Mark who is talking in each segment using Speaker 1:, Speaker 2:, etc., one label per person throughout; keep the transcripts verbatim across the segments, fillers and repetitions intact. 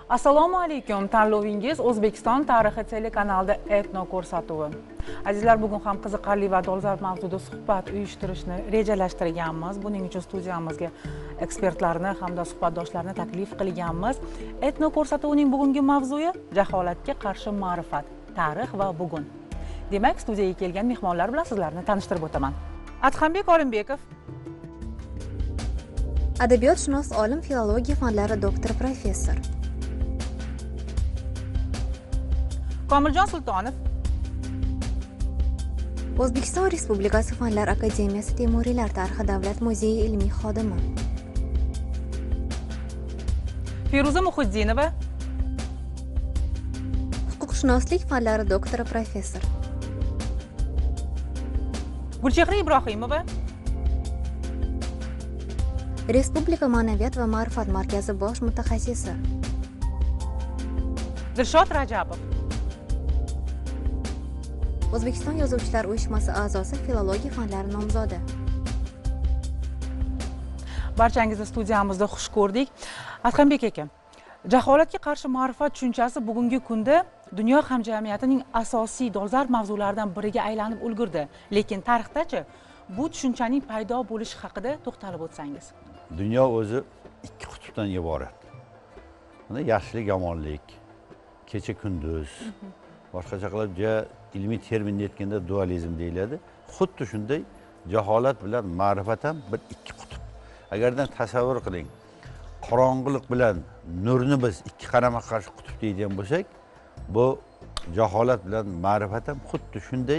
Speaker 1: Assalomu alaykum. Tanlovingiz O'zbekiston tarixi telekanalida etno ko'rsatuvi. Azizlar, bugun ham qiziqarli va dolzarb mavzuda suhbat uyushtirishni rejalashtirganmiz. Buning uchun studiyamizga ekspertlarni hamda suhbatdoshlarni taklif qilganmiz. Etno ko'rsatuvining bugungi mavzusi jaholatga qarshi ma'rifat, tarix va bugun. Demak, studiyaga kelgan mehmonlar bilan sizlarni tanishtirib o'taman. Adhambek Olimbekov,
Speaker 2: Adabiyotshunos, olim, filologiya fanlari doktor, professor.
Speaker 1: Komiljon Sultonov,
Speaker 2: O'zbekiston Respublikasi Fanlar akademiyasi Temuriylar tarixi davlat muzeyi ilmiy xodimi.
Speaker 1: Feruza Muhiddinova,
Speaker 2: Huquqshunoslik fanlari doktori, professor.
Speaker 1: Gulchehra Ibrohimova,
Speaker 2: Respublika Ma'naviyat va ma'rifat markazi bosh mutaxassisi.
Speaker 1: Dilshod Rajabov,
Speaker 2: O'zbekiston Yozuvchilar uyushmasi a'zosi, filologiya fanlari nomzodi.
Speaker 1: Barchangizni studiyamizda xush ko'rdik. Adhambek aka, jaholatga qarshi ma'rifat tushunchasi bugungi kunda dunyo hamjamiyatining asosiy dolzarb mavzularidan biriga aylanib ulgurdi. Lekin tarixdachi bu tushunchaning paydo bo'lishi haqida to'xtalib o'tsangiz.
Speaker 3: Dunyo o'zi ikki qutbdan iborat. Mana yaxshilik, yomonlik, kecha kunduz, boshqacha qilib ja ilmiy terminda aytganda dualizm deyiladi. Xuddi shunday jaholat bilan ma'rifat ham bir ikki qutb. Agardan tasavvur qiling, qorong'ilik bilan nurni biz ikki qarama-qarshi qutb deydigan bo'lsak, bu jaholat bilan ma'rifat ham xuddi shunday.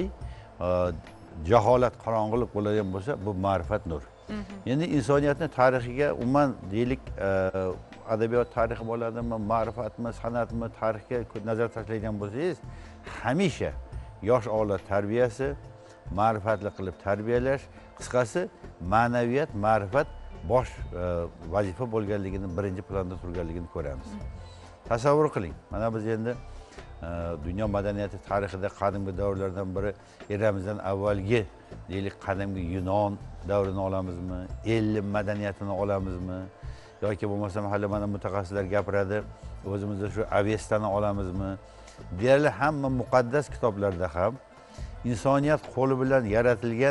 Speaker 3: Jaholat qorong'ilik bo'ladigan bo'lsa, bu ma'rifat nur. Endi insoniyatning tarixiga umuman deylik, adabiyot tarixi bo'ladimi, ma'rifatmi, san'atmi, tarixga nazar tashlaydigan bo'lsangiz, hamisha yosh avlod tarbiyasi, ma'rifatli qilib tarbiyalash, qisqasi ma'naviyat, ma'rifat bosh vazifa bo'lganligini, birinchi planda turganligini ko'ramiz. Tasavvur qiling, mana biz endi dunyo madaniyati tarixida qadimgi davrlardan biri eramizdan avvalgi deylik qadimgi Yunon davrini olamizmi, ellim madaniyatini olamizmi, yoki bo'lmasa hali mana mutaxassislar gapiradi, o'zimizda shu Avestani olamizmi? Deyarli hamma muqaddas kitoblarda ham insoniyat qo'li bilan yaratilgan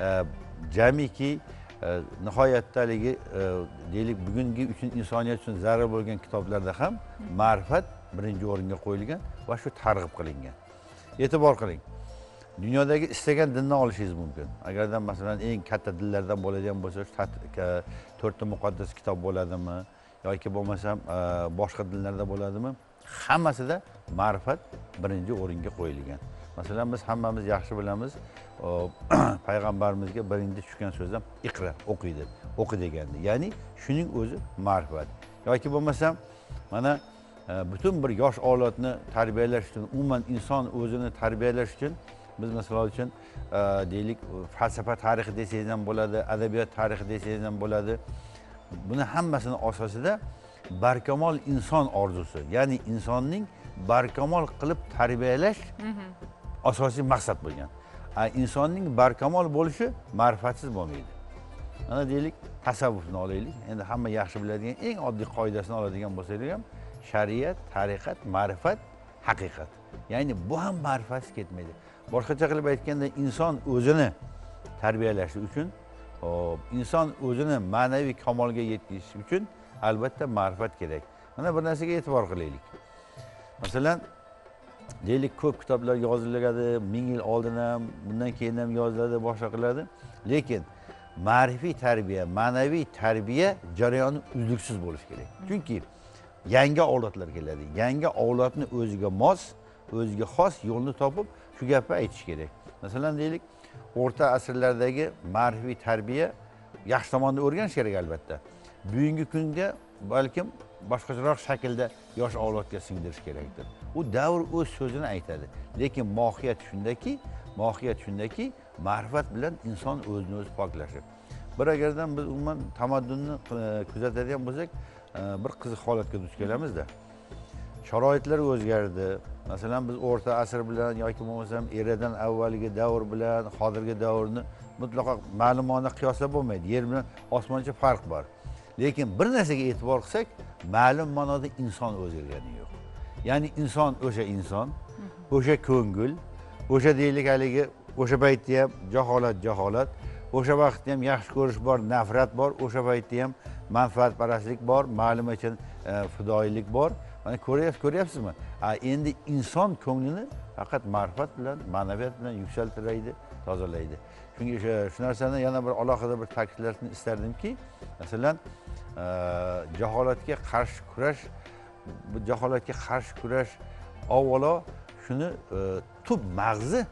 Speaker 3: jamiki nihoyatdaligi deylik bugungi uchun insoniyat uchun zarur bo'lgan kitoblarda ham ma'rifat birinchi o'ringa qo'yilgan va shu targ'ib qilingan. E'tibor qiling. Dunyodagi istagan dinni olishingiz mumkin. Agardan masalan eng katta dinlardan bo'ladigan bo'lsa, to'rtta muqaddas kitob bo'ladimi yoki bo'lmasam boshqa dinlarda bo'ladimi? Hammasida ma'rifat birinchi o'ringa qo'yilgan. Masalan, biz hammamiz yaxshi bilamiz, payg'ambarimizga birinchi tushgan so'z ham iqra, o'qiydi, o'qi degandi. Ya'ni shuning o'zi ma'rifat. Yoki bo'lmasam mana butun bir yosh avlodni tarbiyalash uchun, umuman inson o'zini tarbiyalash uchun biz masalan uchun deylik falsafa tarixi desangiz ham bo'ladi, adabiyot tarixi desangiz ham bo'ladi. Buni hammasini asosida barkamol inson orzusi, ya'ni insonning barkamol qilib tarbiyalash asosiy maqsad bo'lgan. Insonning barkamol bo'lishi ma'rifatsiz bo'lmaydi. Mana deylik tasavvufni olaylik. Endi hamma yaxshi biladigan eng oddiy qoidasini oladigan bo'lsak ham, shariat, tariqat, ma'rifat, haqiqat. Ya'ni bu ham ma'rifatsiz ketmaydi. Boshqacha qilib aytganda, inson o'zini tarbiyalash uchun, inson o'zini ma'naviy kamolga yetkazish uchun albatta ma'rifat kerak. Mana bir narsaga e'tibor qilaylik. Masalan, deylik ko'p kitoblar yoziladi, ming yil oldin ham, bundan keyin ham yoziladi, boshqa qiladi. Lekin ma'rifiy tarbiya, ma'naviy tarbiya jarayoni uzluksiz bo'lishi kerak. Chunki yangi avlodlar keladi. Yangi avlodni o'ziga mos, o'ziga xos yo'lni topib shu gapni aytish kerak. Masalan, deylik, o'rta asrlardagi ma'rifiy tarbiya yaxshi tomonda o'rganish kerak albatta. Bugungi kunga balkim boshqacharoq shaklda yosh avlodga singdirish kerakdir. U davr o'z so'zini aytadi. Lekin mohiyat shundaki, mohiyat shundaki, ma'rifat bilan inson o'zini o'zi poklashi. Bir agardan biz umuman tamaddunni kuzatadigan bo'lsak, bir qiziq holatga duch kelamizda. Sharoitlar o'zgardi. Masalan, biz o'rta asr bilan yoki bo'lmasam eradan avvalgi davr bilan hozirgi davrni mutlaqo ma'lumona qiyoslab bo'lmaydi. Yer bilan osmoncha farq bor. Lekin bir narsaga e'tibor qilsak, ma'lum ma'noda inson o'zgargani yo'q. Ya'ni inson o'sha inson, o'sha ko'ngil, o'sha deylik haligi o'sha paytda ham jaholat jaholat, o'sha vaqtda ham yaxshi ko'rish bor, nafrat bor, o'sha paytda ham manfaatparastlik bor, ma'lum uchun fidoyilik bor. Mana ko'ryapsiz, ko'ryapsizmi? Endi inson ko'nglini faqat ma'rifat bilan, ma'naviyat bilan yuksaltiradi, tozalaydi. Chunki o'sha shu narsani yana bir alohida bir ta'kidlashni istardimki, masalan, jaholatga qarshi kurash, bu jaholatga qarshi kurash avvalo shuni tub mag'zi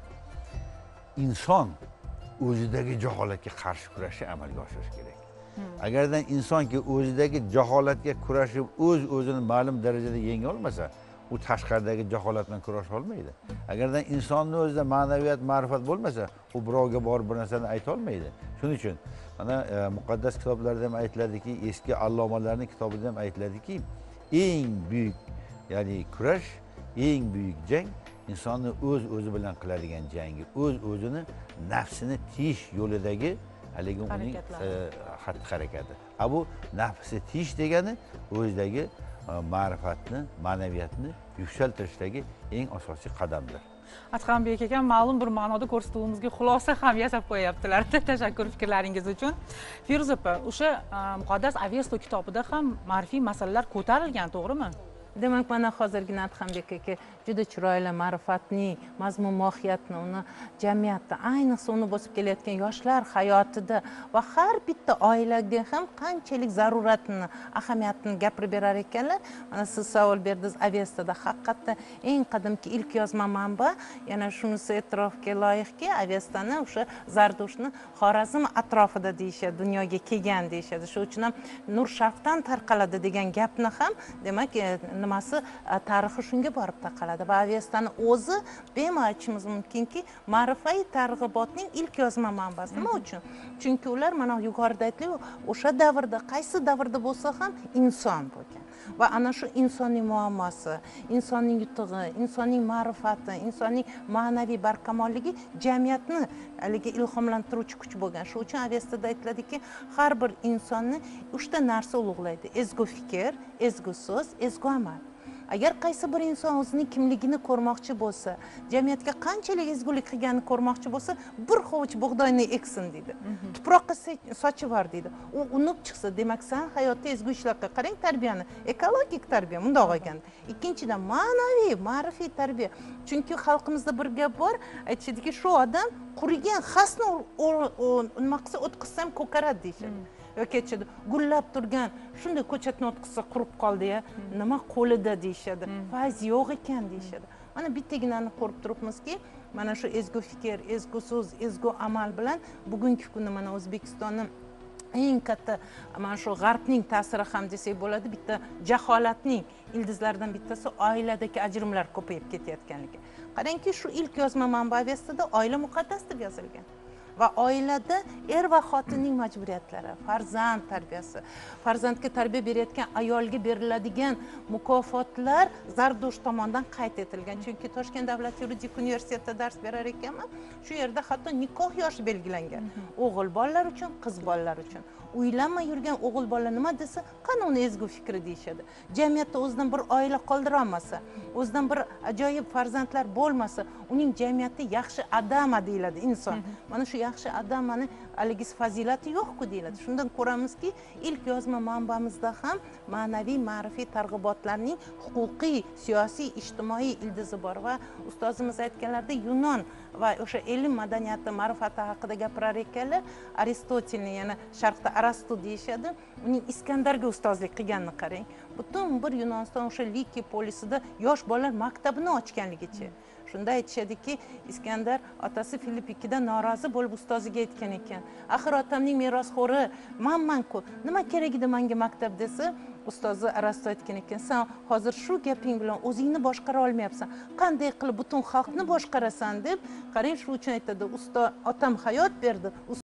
Speaker 3: inson o'zidagi jaholatga qarshi kurashni amalga oshirish kerak. Agardan insonki o'zidagi jaholatga kurashib o'z o'zini ma'lum darajada yenga olmasa, u tashqaridagi jaholat bilan kurasha olmaydi. Agardan insonning o'zida ma'naviyat, ma'rifat bo'lmasa, u birovga borib bir narsani ayta olmaydi. Shuning uchun mana muqaddas kitoblarda ham aytiladiki, eski allomalarning kitobida ham aytiladiki, eng buyuk, ya'ni kurash, eng buyuk jang insonni o'z o'zi bilan qiladigan jangi, o'z o'zini nafsini tiyish yo'lidagi haligi uning xatti-harakati. Ha bu nafsni tiyish degani o'zidagi ma'rifatni, ma'naviyatni yuksaltirishdagi eng asosiy qadamdir.
Speaker 1: Adhambek aka ma'lum bir ma'noda ko'rsatuvimizga xulosa ham yasab qo'yaptilar. Tashakkur fikrlaringiz uchun. Feruza opa, o'sha muqaddas Avesto kitobida ham ma'rifiy masalalar ko'tarilgan, to'g'rimi?
Speaker 4: Demak, mana hozirgina Adhambek aka juda chiroyli ma'rifatning mazmun mohiyatni, uni jamiyatda, ayniqsa uni bosib kelayotgan yoshlar hayotida va har bitta oilaga ham qanchalik zaruratini, ahamiyatini gapirib berar ekanlar. Mana siz savol berdingiz, Avestoda haqiqatda eng qadimgi ilk yozma manba, yana shunisi e'tirofga loyiqki, Avestoni o'sha Zardushni Xorazm atrofida deyishadi, dunyoga kelgan deyishadi. Shu uchun ham nur sharqdan tarqaladi degan gapni ham, demak, nimasi tarixi shunga borib taqaladi va Avestoni o'zi bemalol aytishimiz mumkinki, ma'rifiy targ'ibotning ilk yozma manbasi. Nima uchun? Chunki ular mana yuqorida aytilgan o'sha davrda, qaysi davrda bo'lsa ham inson bo'lgan. Va ana shu insonning muammosi, insonning yutug'i, insonning ma'rifati, insonning ma'naviy barkamolligi jamiyatni haligi ilhomlantiruvchi kuch bo'lgan. Shu uchun Avestoda aytiladiki, har bir insonni uchta narsa ulug'laydi: ezgu fikr, ezgu so'z, ezgu amal. Agar qaysi bir inson o'zining kimligini ko'rmoqchi bo'lsa, jamiyatga qanchalik ezgulik qilganini ko'rmoqchi bo'lsa, bir hovuch bug'doyni eksin deydi. Tuproqqa sochib yubor deydi. U unib chiqsa, demak, sen hayotda ezgu ishlarga qarang, tarbiyani, ekologik tarbiya bundoq ekan. Ikkinchidan ma'naviy, ma'rifiy tarbiya. Chunki xalqimizda bir gap bor, aytishadiki, shu odam qurigan xasni nima qilsa, o'tqizsam ko'karadi deyishadi. yoki aytishadi, gullab turgan shunday ko'chatni o'tqizsa qurib qoldi-ya, nima qo'lida deyishadi. Fayz yo'q ekan deyishadi. Mana bittaginani ko'rib turibmizki, mana shu ezgu fikr, ezgu so'z, ezgu amal bilan bugungi kunda mana O'zbekistonning eng katta mana shu g'arbning ta'siri ham desak bo'ladi, bitta jaholatning ildizlaridan bittasi oiladagi ajrimlar ko'payib ketayotganligi. Qarangki, shu ilk yozma manba Avestoda oila muqaddas deb yozilgan. Va oilada er va xotinning majburiyatlari, farzand tarbiyasi, farzandga tarbiya berayotgan ayolga beriladigan mukofotlar Zardush tomonidan qayd etilgan. Chunki Toshkent davlat yuridik universitetida dars berar ekanman, shu yerda hatto nikoh yoshi belgilangan. O'g'il bolalar uchun, qiz bolalar uchun. Uylanmay yurgan o'g'il bola nima desa, qani uni ezgu fikri deyishadi. Jamiyatda o'zidan bir oila qoldira olmasa, o'zidan bir ajoyib farzandlar bo'lmasa, uning jamiyatda yaxshi adama deyiladi inson. Mana shu yaxshi adamani haligi fazilati yo'q-ku deyiladi. Shundan ko'ramizki, ilk yozma manbamizda ham ma'naviy, ma'rifiy targ'ibotlarning huquqiy, siyosiy, ijtimoiy ildizi bor va ustozimiz aytganlaridek Yunon va o'sha ilm madaniyati, ma'rifati haqida gapirar ekanlar. Aristotelni, yana Sharqda Arastu deyishadi. Uning Iskandarga ustozlik qilganini qarang. Butun bir Yunoniston o'sha Liki polisida yosh bolalar maktabini ochganligicha. Shunda aytishadiki, Iskandar otasi Filip ikkidan norozi bo'lib ustoziga aytgan ekan. Axir otamning merosxo'ri manman-ku. Nima kerak edi menga maktab desa, ustozi Arastu aytgan ekan, sen hozir shu gaping bilan o'zingni boshqara olmayapsan. Qanday qilib butun xalqni boshqarasan deb, qarang, shu uchun aytadi, ustoz otam hayot berdi.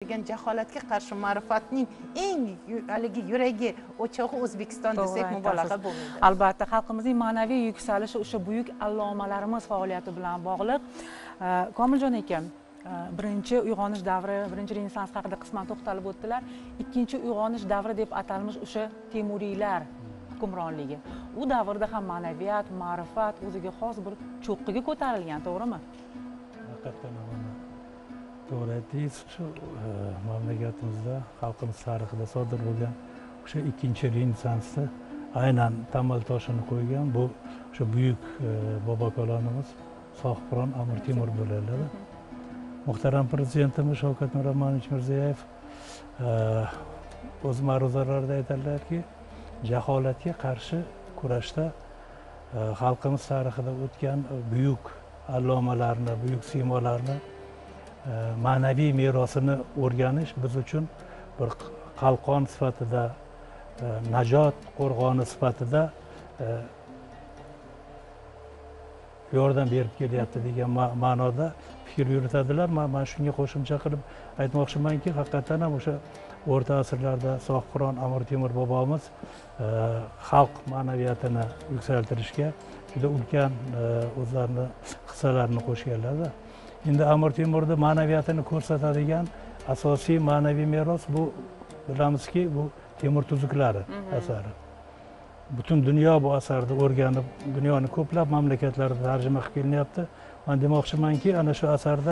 Speaker 4: turgan jaholatga qarshi ma'rifatning eng haligi yuragi o'chog'i O'zbekiston desak mubolag'a bo'lmaydi.
Speaker 1: Albatta, xalqimizning ma'naviy yuksalishi o'sha buyuk allomalarimiz faoliyati bilan bog'liq. Komiljon aka, birinchi uyg'onish davri, birinchi renessans haqida qisman to'xtalib o'tdilar. Ikkinchi uyg'onish davri deb atalmish o'sha Temuriylar hukmronligi. U davrda ham ma'naviyat, ma'rifat o'ziga xos bir cho'qqiga ko'tarilgan, to'g'rimi?
Speaker 5: Haqiqatdan to'g'ri aytdingiz. Shu mamlakatimizda, xalqimiz tarixida sodir bo'lgan o'sha ikkinchi renessansda aynan tamal toshini qo'ygan bu o'sha buyuk bobokalonimiz Sohibqiron Amir Temur bo'ladilar. Muhtaram prezidentimiz Shavkat Miromonovich Mirziyoyev o'z ma'ruzalarida aytadilarki, jaholatga qarshi kurashda xalqimiz tarixida o'tgan buyuk allomalarni, buyuk siymolarni ma'naviy merosini o'rganish biz uchun bir qalqon sifatida, najot qo'rg'oni sifatida yordam berib kelyapti degan ma'noda fikr yuritadilar. Men shunga qo'shimcha qilib aytmoqchimanki, haqiqatan ham o'sha o'rta asrlarda Sohibqiron Amir Temur bobomiz xalq ma'naviyatini yuksaltirishga juda ulkan o'zlarini hissalarini qo'shganlar. Endi Amir Temurni ma'naviyatini ko'rsatadigan asosiy ma'naviy meros bu, bilamizki, bu Temur tuzuklari asari. Butun dunyo bu asarni o'rganib, dunyoning ko'plab mamlakatlarida tarjima qilib kelinyapti. Men demoqchimanki, ana shu asarda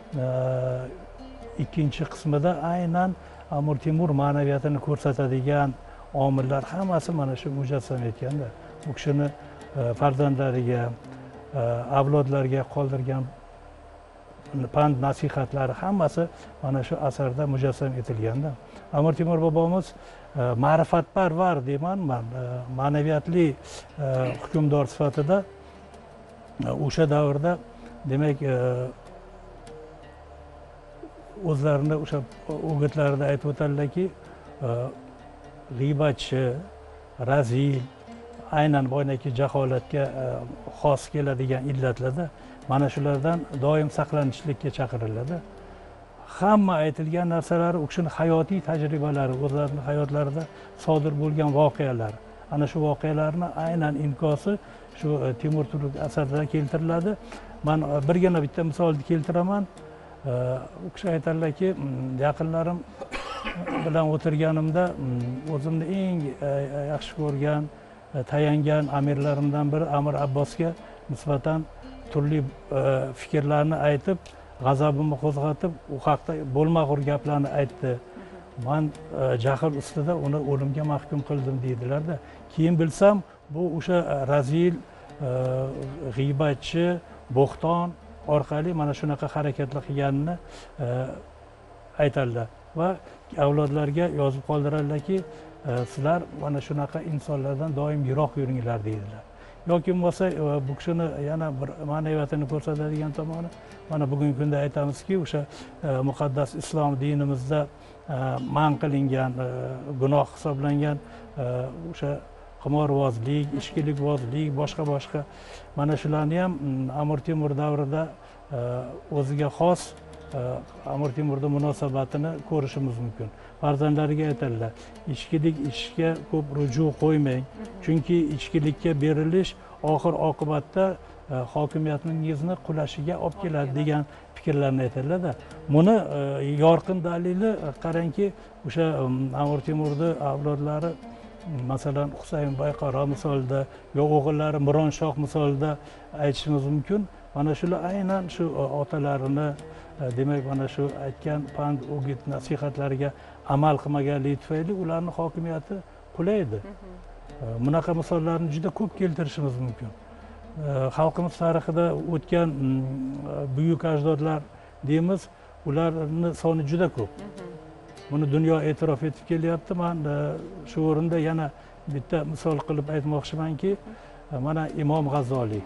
Speaker 5: ikkinchi qismida aynan Amir Temur ma'naviyatini ko'rsatadigan omillar hammasi mana shu mujassam etganda. Bu kishini farzandlariga, avlodlarga qoldirgan pand nasihatlari hammasi mana shu asarda mujassam etilganda. Amir Temur bobomiz ma'rifatparvar deyman man, ma'naviyatli hukmdor sifatida o'sha davrda demak o'zlarini o'sha o'gitlarida aytib o'tadilarki, g'iybatchi, razil, aynan boyagi jaholatga xos keladigan illatlarda mana shulardan doim saqlanishlikka chaqiriladi. Hamma aytilgan narsalar u kishining hayotiy tajribalari, o'zlarining hayotlarida sodir bo'lgan voqealar. Ana shu voqealarni aynan inkosi shu Temur Turk asarida keltiriladi. Men birgina bitta misolni keltiraman. U kishi aytadilarki, yaqinlarim bilan o'tirganimda o'zimni eng yaxshi ko'rgan, tayangan amirlarimdan biri Amir Abbosga nisbatan turli fikrlarni aytib, g'azabimni qo'zg'atib, u haqda bo'lmag'ur gaplarni aytdi. Men jahl ustida uni o'limga mahkum qildim deydilar-da. Keyin bilsam, bu o'sha razil, g'iybatchi, bo'xton orqali mana shunaqa harakatlar qilganini aytadilar va avlodlarga yozib qoldiradilarki, sizlar mana shunaqa insonlardan doim yiroq yuringlar deydilar. Yoki bo'lmasa bu kishini yana bir ma'naviyatini ko'rsatadigan tomoni, mana bugungi kunda aytamizki, o'sha muqaddas islom dinimizda man qilingan, gunoh hisoblangan o'sha qimorvozlik, ichkilikvozlik, boshqa boshqa mana shularni ham Amir Temur davrida o'ziga xos Amir Temurning munosabatini ko'rishimiz mumkin. Farzandlariga aytadilar, ichkilik ishga ko'p ruju qo'ymang, chunki ichkilikka berilish oxir oqibatda hokimiyatingizni qulashiga olib keladi degan fikrlarni aytadilar-da. Buni yorqin dalili qarangki, o'sha Amir Temurning avlodlari, masalan Husayn Bayqaro misolida, yo o'g'illari Mironshoh misolida aytishimiz mumkin. Mana shular aynan shu otalarini, demak mana shu aytgan pand, o'git, nasihatlariga amal qilmaganligi tufayli ularning hokimiyati qulaydi. Bunaqa misollarni juda ko'p keltirishimiz mumkin. Xalqimiz tarixida o'tgan buyuk ajdodlar deymiz, ularning soni juda ko'p. Buni dunyo e'tirof etib kelyapti. Men shu o'rinda yana bitta misol qilib aytmoqchimanki, mana Imom G'azzoliy.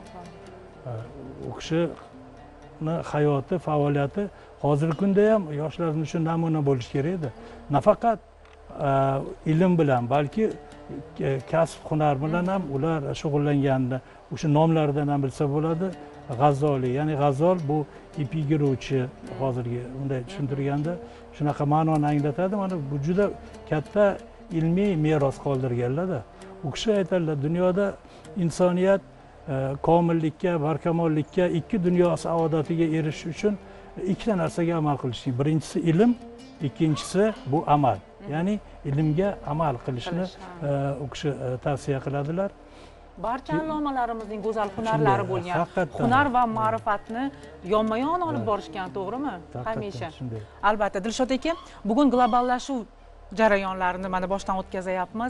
Speaker 5: U kishini hayoti, faoliyati hozirgi kunda ham yoshlarimiz uchun namuna bo'lishi kerak edi. Nafaqat ilm bilan, balki kasb, hunar bilan ham ular shug'ullanganini o'sha nomlaridan ham bilsa bo'ladi. g'azzoli, ya'ni g'azzol bu ip yigiruvchi, hozirgi unday tushuntirganda shunaqa ma'noni anglatadi. Mana bu juda katta ilmiy meros qoldirganlar-da. U kishi aytadilar, dunyoda insoniyat komillikka, barkamollikka, ikki dunyo saodatiga erishish uchun ikkita narsaga amal qilish. Birinchisi ilm, ikkinchisi bu amal. Ya'ni ilmga amal qilishni u kishi tavsiya qiladilar.
Speaker 1: Barcha allomalarimizning go'zal hunarlari bo'lgan. Hunar va ma'rifatni yonma-yon olib borishgan, to'g'rimi? Hamisha. Albatta, Dilshod aka, bugun globallashuv jarayonlarini mana boshdan o'tkazayapmiz.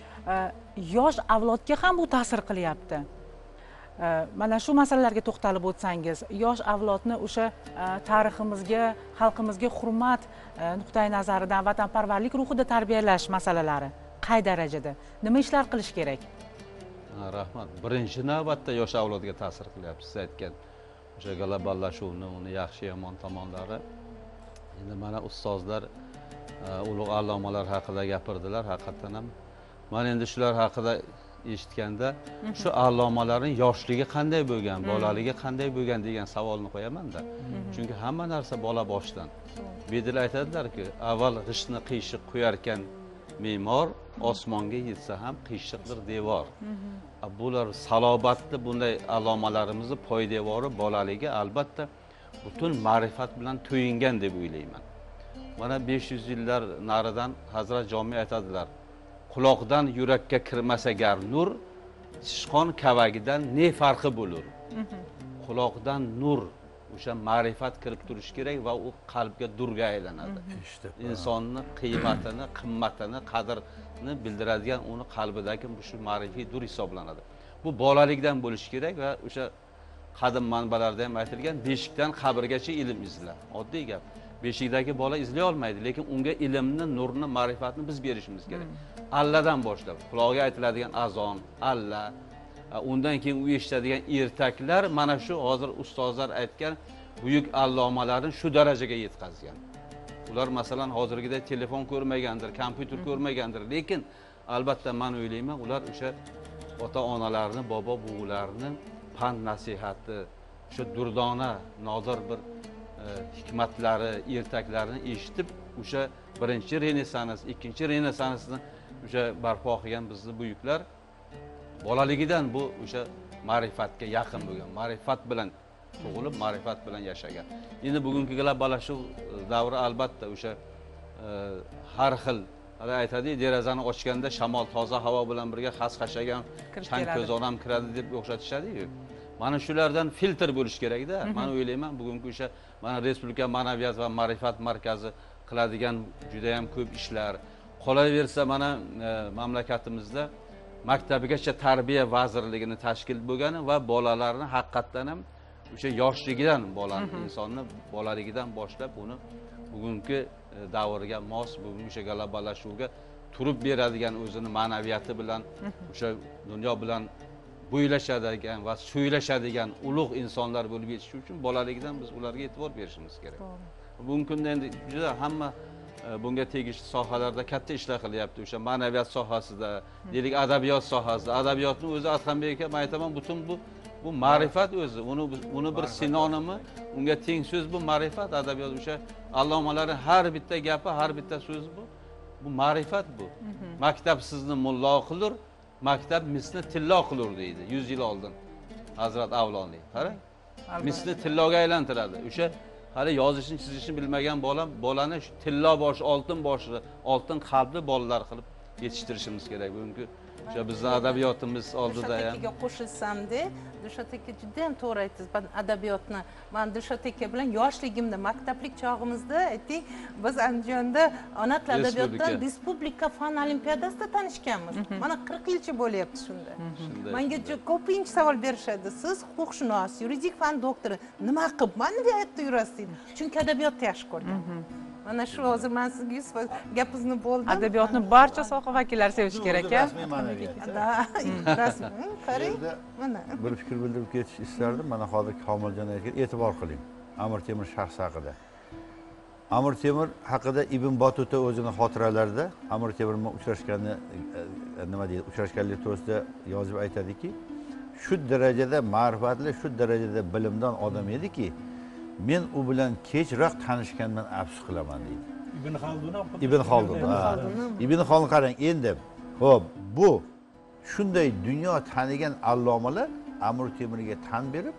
Speaker 1: Yosh avlodga ham bu ta'sir qilyapti. Mana shu masalalarga to'xtalib o'tsangiz, yosh avlodni o'sha tariximizga, xalqimizga hurmat nuqtai nazaridan vatanparvarlik ruhida tarbiyalash masalalari qay darajada? Nima ishlar qilish kerak?
Speaker 6: Rahmat. Birinchi navbatda yosh avlodga ta'sir qilyapti. Siz aytgan o'sha globallashuvni, uni yaxshi yomon tomonlari. Endi mana ustozlar ulug' allomalar haqida gapirdilar, haqiqatan ham. Men endi shular haqida eshitganda shu allomalarning yoshligi qanday bo'lgan, bolaligi qanday bo'lgan degan savolni qo'yaman-da. Chunki hamma narsa bola boshdan. Bedil aytadilar-ki, avval g'ishtni qiyshiq qo'yarkan me'mor, osmonga yetsa ham qiyshiqdir devor. Bular salobatli bunday allomalarimizni poydevori bolaligi albatta butun ma'rifat bilan to'yingan deb o'ylayman. Mana besh yuz yillar naridan Hazrat Jomiy aytadilar: quloqdan yurakka kirmasa gar nur, sichqon kavagidan ne farqi bo'lur? Quloqdan nur, o'sha ma'rifat kirib turishi kerak va u qalbga durga aylanadi. Insonni qiymatini, qimmatini, qadrini bildiradigan uni qalbidagi shu ma'rifiy dur hisoblanadi. Bu bolalikdan bo'lishi kerak va o'sha qadim manbalarda ham aytilgan beshikdan qabrgacha ilm izla. Oddiy gap. Beshikdagi bola izlay olmaydi, lekin unga ilmni, nurni, ma'rifatni biz berishimiz kerak. Alladan boshlab, quloqqa aytiladigan azon, alla, undan keyin u eshitadigan ertaklar mana shu hozir ustozlar aytgan buyuk allomalarni shu darajaga yetkazgan. Ular masalan hozirgidek telefon ko'rmagandir, kompyuter ko'rmagandir, lekin albatta men o'ylayman, ular o'sha ota-onalarni, bobo-buvilarni pand nasihati, o'sha durdona, nodir bir hikmatlari, ertaklarini eshitib, o'sha birinchi renessans, ikkinchi renessansni o'sha barpo qilgan bizni buyuklar bolaligidan bu o'sha ma'rifatga yaqin bo'lgan, ma'rifat bilan tug'ilib, ma'rifat bilan yashagan. Endi bugungi globallashuv davri albatta o'sha har xil aytadi, derazani ochganda shamol toza havo bilan birga xas-xashagan chang ko'zon ham kiradi deb o'xshatishadi-ku. Mana shulardan filtr bo'lish kerak-da. Men o'ylayman, bugungi o'sha mana Respublika ma'naviyat va ma'rifat markazi qiladigan juda ham ko'p ishlar. Qolaversa mana mamlakatimizda maktabgacha tarbiya vazirligini tashkil bo'lgani va bolalarni haqiqatdan ham o'sha yoshligidan bolani, insonni bolaligidan boshlab uni bugungi davrga mos, bugungi o'sha globallashuvga turib beradigan o'zini ma'naviyati bilan o'sha dunyo bilan bo'ylashadigan va so'ylashadigan ulug' insonlar bo'lib yetish uchun bolaligidan biz ularga e'tibor berishimiz kerak. Bugungi kunda endi juda hamma bunga tegishli sohalarda katta ishlar qilyapti. O'sha ma'naviyat sohasida, deylik adabiyot sohasida, adabiyotning o'zi Adhambek aka men aytaman, butun bu bu ma'rifat o'zi, uni uni bir sinonimi, unga teng so'z bu ma'rifat. Adabiyot o'sha allomalarning har bitta gapi, har bitta so'zi bu bu ma'rifat bu. Maktab sizni mullo qilur, maktab misni tillo qilur deydi yuz yil oldin Hazrat Avloniy. Qarang, misni tilloga aylantiradi. O'sha hali yozishni, chizishni bilmagan bola, bolani shu tillo bosh, oltin boshli, oltin qalbli bolalar qilib yetishtirishimiz kerak. Bugungi o'sha bizning adabiyotimiz oldida ham.
Speaker 4: Dilshod akaga qo'shilsam-da, Dilshod aka juda ham to'g'ri aytdingiz. Adabiyotni men Dilshod aka bilan yoshligimda, maktablik chog'imizda ayting, biz Andijonda ona tili adabiyotdan Respublika fan olimpiadasida tanishganmiz. Mana qirq yilcha bo'lyapti shunda. Menga ko'pincha savol berishadi. Siz huquqshunos, yuridik fan doktori, nima qilib ma'naviyatda yurasiz deydi. Chunki adabiyotni yaxshi ko'rgan. Mana shu hozir men sizga yuz foiz gapingizni bo'ldim.
Speaker 1: Adabiyotni barcha soha vakillari sevish kerak a.
Speaker 3: Rasmiy ma'naviyat.
Speaker 4: Rasmiy, qarang. Mana
Speaker 3: bir fikr bildirib ketish istardim. Mana hozir Komiljon aytgan, e'tibor qiling. Amir Temur shaxsi haqida. Amir Temur haqida Ibn Battuta o'zining xotiralarida Amir Temur bilan uchrashganini nima deydi, uchrashganlik to'g'risida yozib aytadiki, shu darajada ma'rifatli, shu darajada bilimdon odam ediki, men u bilan kechroq tanishgandan afsus qilaman deydi.
Speaker 5: ibn Xaldun ham
Speaker 3: ibn Xaldun. ibn Xaldun qarang, endi xo'p, bu shunday dunyo tanigan allomalar Amir Temurga tan berib,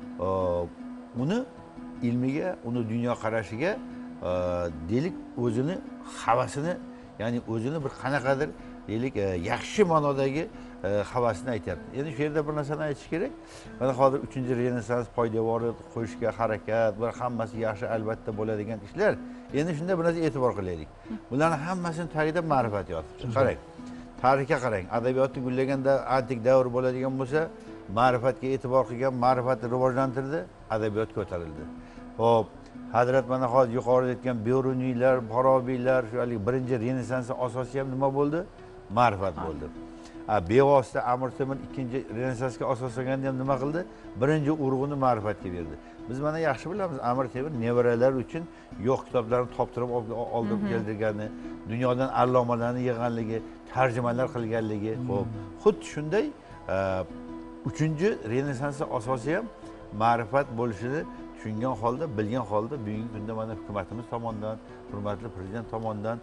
Speaker 3: uni ilmiga, uni dunyo qarashiga deylik o'zini havasini, ya'ni o'zini bir qanaqadir deylik yaxshi ma'nodagi havasini aytyapti. Endi shu yerda bir narsani aytish kerak. Mana hozir uchinchi Renessans poydevori qo'yishga harakat, bir hammasi yaxshi albatta bo'ladigan ishlar. Endi shunda bir narsa e'tibor qilaylik. Bularning hammasini tagida ma'rifat yotibdi. Qarang. Tarixga qarang. Adabiyotni gullaganda antik davr bo'ladigan bo'lsa, ma'rifatga e'tibor qilgan, ma'rifatni rivojlantirdi, adabiyot ko'tarildi. Xo'p, Hazrat mana hozir yuqorida aytgan Beruniylar, Farobiylar, shu hali birinchi Renessans asosi ham nima bo'ldi? Ma'rifat bo'ldi. Bevosita Amir Temur ikkinchi Renessansga asoslaganda ham nima qildi? Birinchi urg'uni ma'rifatga berdi. Biz mana yaxshi bilamiz, Amir Temur nevaralar uchun yo'q kitoblarni toptirib oldirib keldirgani, dunyodan allomalarni yig'ganligi, tarjimalar qilganligi, xo'p, xuddi shunday uchinchi Renessans asosi ham ma'rifat bo'lishini tushungan holda, bilgan holda bugungi kunda mana hukumatimiz tomonidan, hurmatli prezident tomonidan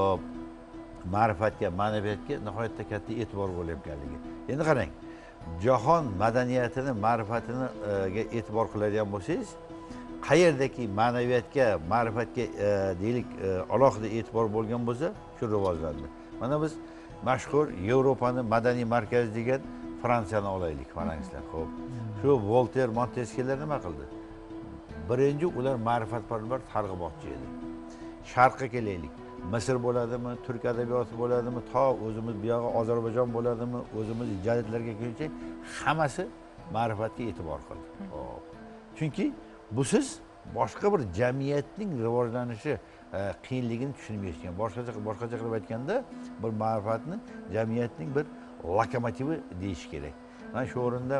Speaker 3: ma'rifatga, ma'naviyatga nihoyatda katta e'tibor bo'layotganligi. Endi qarang, jahon madaniyatini, ma'rifatini ga e'tibor qiladigan bo'lsangiz, qayerdaki ma'naviyatga, ma'rifatga deylik alohida e'tibor bo'lgan bo'lsa, shu rivojlandi. Mana biz mashhur Yevropani madaniy markazi degan Fransiyani olaylik, qarangizlar. Xo'p, shu Voltaire, Montesquieular nima qildi? Birinchi ular ma'rifatparvar targ'ibotchi edi. Sharqqa kelaylik. Misr bo'ladimi, turk adabiyoti bo'ladimi, to o'zimiz bu yog'i Ozarbayjon bo'ladimi, o'zimiz jadidlarga kelguncha hammasi ma'rifatga e'tibor qildi. Xo'p. Chunki busiz boshqa bir jamiyatning rivojlanishi qiyinligini tushunmayotgan. Boshqacha boshqacha qilib aytganda, bir ma'rifatni jamiyatning bir lokomotivi deyish kerak. Mana shu o'rinda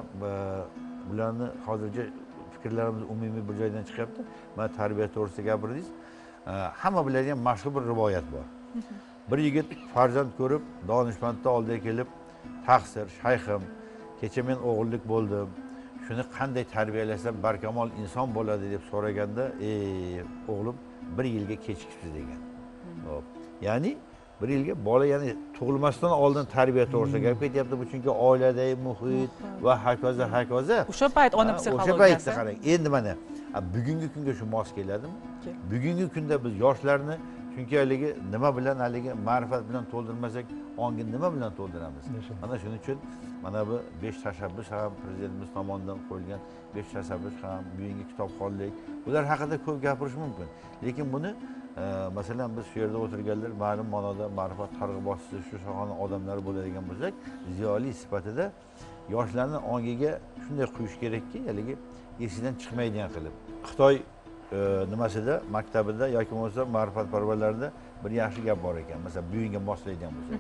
Speaker 3: bularni hozircha fikrlarimiz umumiy bir joydan chiqyapti. Mana tarbiya to'g'risida gapirdingiz. Hamma biladigan mashhur bir rivoyat bor. Bir yigit farzand ko'rib, donishmandning oldiga kelib, "Taqsir, shayxim, kecha men o'g'illik bo'ldim. Shuni qanday tarbiyalasam barkamol inson bo'ladi" deb so'raganda, "Ey, o'g'lim, bir yilga kechikibsiz" degan. Xo'p. Ya'ni bir yilga bola, ya'ni tug'ilmasdan oldin tarbiya to'g'risida gap ketyapti. Bu chunki oiladagi muhit va hokazo hokazo.
Speaker 1: O'sha payt ona psixologiyasi.
Speaker 3: O'sha paytda qarang. Endi mana bugungi kunga shu mos keladimi? Bugungi kunda biz yoshlarni chunki haligi nima bilan, haligi ma'rifat bilan to'ldirmasak, ongni nima bilan to'ldiramiz? Mana shuning uchun mana bu besh tashabbus ham prezidentimiz tomonidan qo'yilgan besh tashabbus ham, bugungi kitobxonlik, bular haqida ko'p gapirish mumkin. Lekin buni masalan biz shu yerda o'tirganlar ma'lum ma'noda ma'rifat targ'ibotchisi, shu sohaning odamlari bo'ladigan bo'lsak, ziyoli sifatida yoshlarning ongiga shunday quyish kerakki, haligi esidan chiqmaydigan qilib. Xitoy nimasida, maktabida yoki bo'lmasa ma'rifatparvarlarda bir yaxshi gap bor ekan. Masalan, bugunga moslaydigan bo'lsa.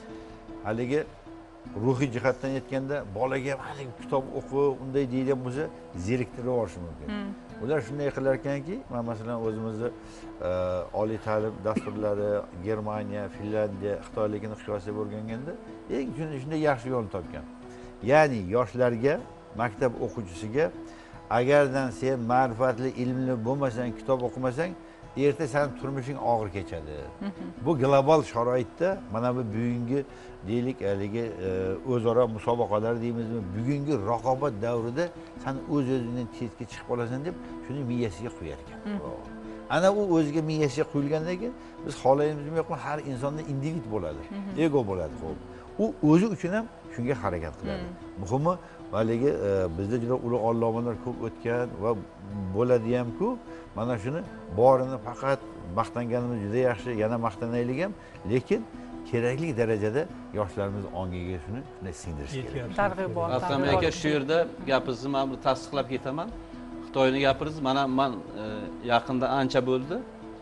Speaker 3: Haligi ruhiy jihatdan aytganda, bolaga haligi kitob o'qib, unday deydigan bo'lsa, zeriktirib yuborishi mumkin. Ular shunday qilar ekanki, men masalan o'zimizni oliy ta'lim dasturlari Germaniya, Finlandiya, Xitoylikni qiyosga o'rganganda, eng shunday yaxshi yo'lni topgan. Ya'ni yoshlarga, maktab o'quvchisiga agardan sen ma'rifatli, ilmli bo'lmasang, kitob o'qimasang, erta sening turmushing og'ir kechadi. Bu global sharoitda mana bu bugungi deylik, haligi o'zaro musobaqalar deymizmi, bugungi raqobat davrida sen o'z-o'zingdan chetga chiqib qolasan deb shuni miyasiga qo'yar ekan. Ana u o'ziga miyasiga qo'yilgandan keyin biz xohlaymizmi yo'qmi, har insonda individ bo'ladi, ego bo'ladi. Xo'p. U o'zi uchun ham shunga harakat qiladi. Muhimi haligi bizda juda ulug' allomalar ko'p o'tgan va bo'ladi ham-ku. Mana shuni borini faqat maqtanganimiz juda yaxshi, yana maqtanaylik ham, lekin kerakli darajada yoshlarimiz ongiga shuni shunday singdirish kerak.
Speaker 1: Targ'ibot.
Speaker 6: Aslam aka, shu yerda gapingizni men tasdiqlab ketaman. Xitoyni gapiringiz, mana men yaqinda ancha bo'ldi.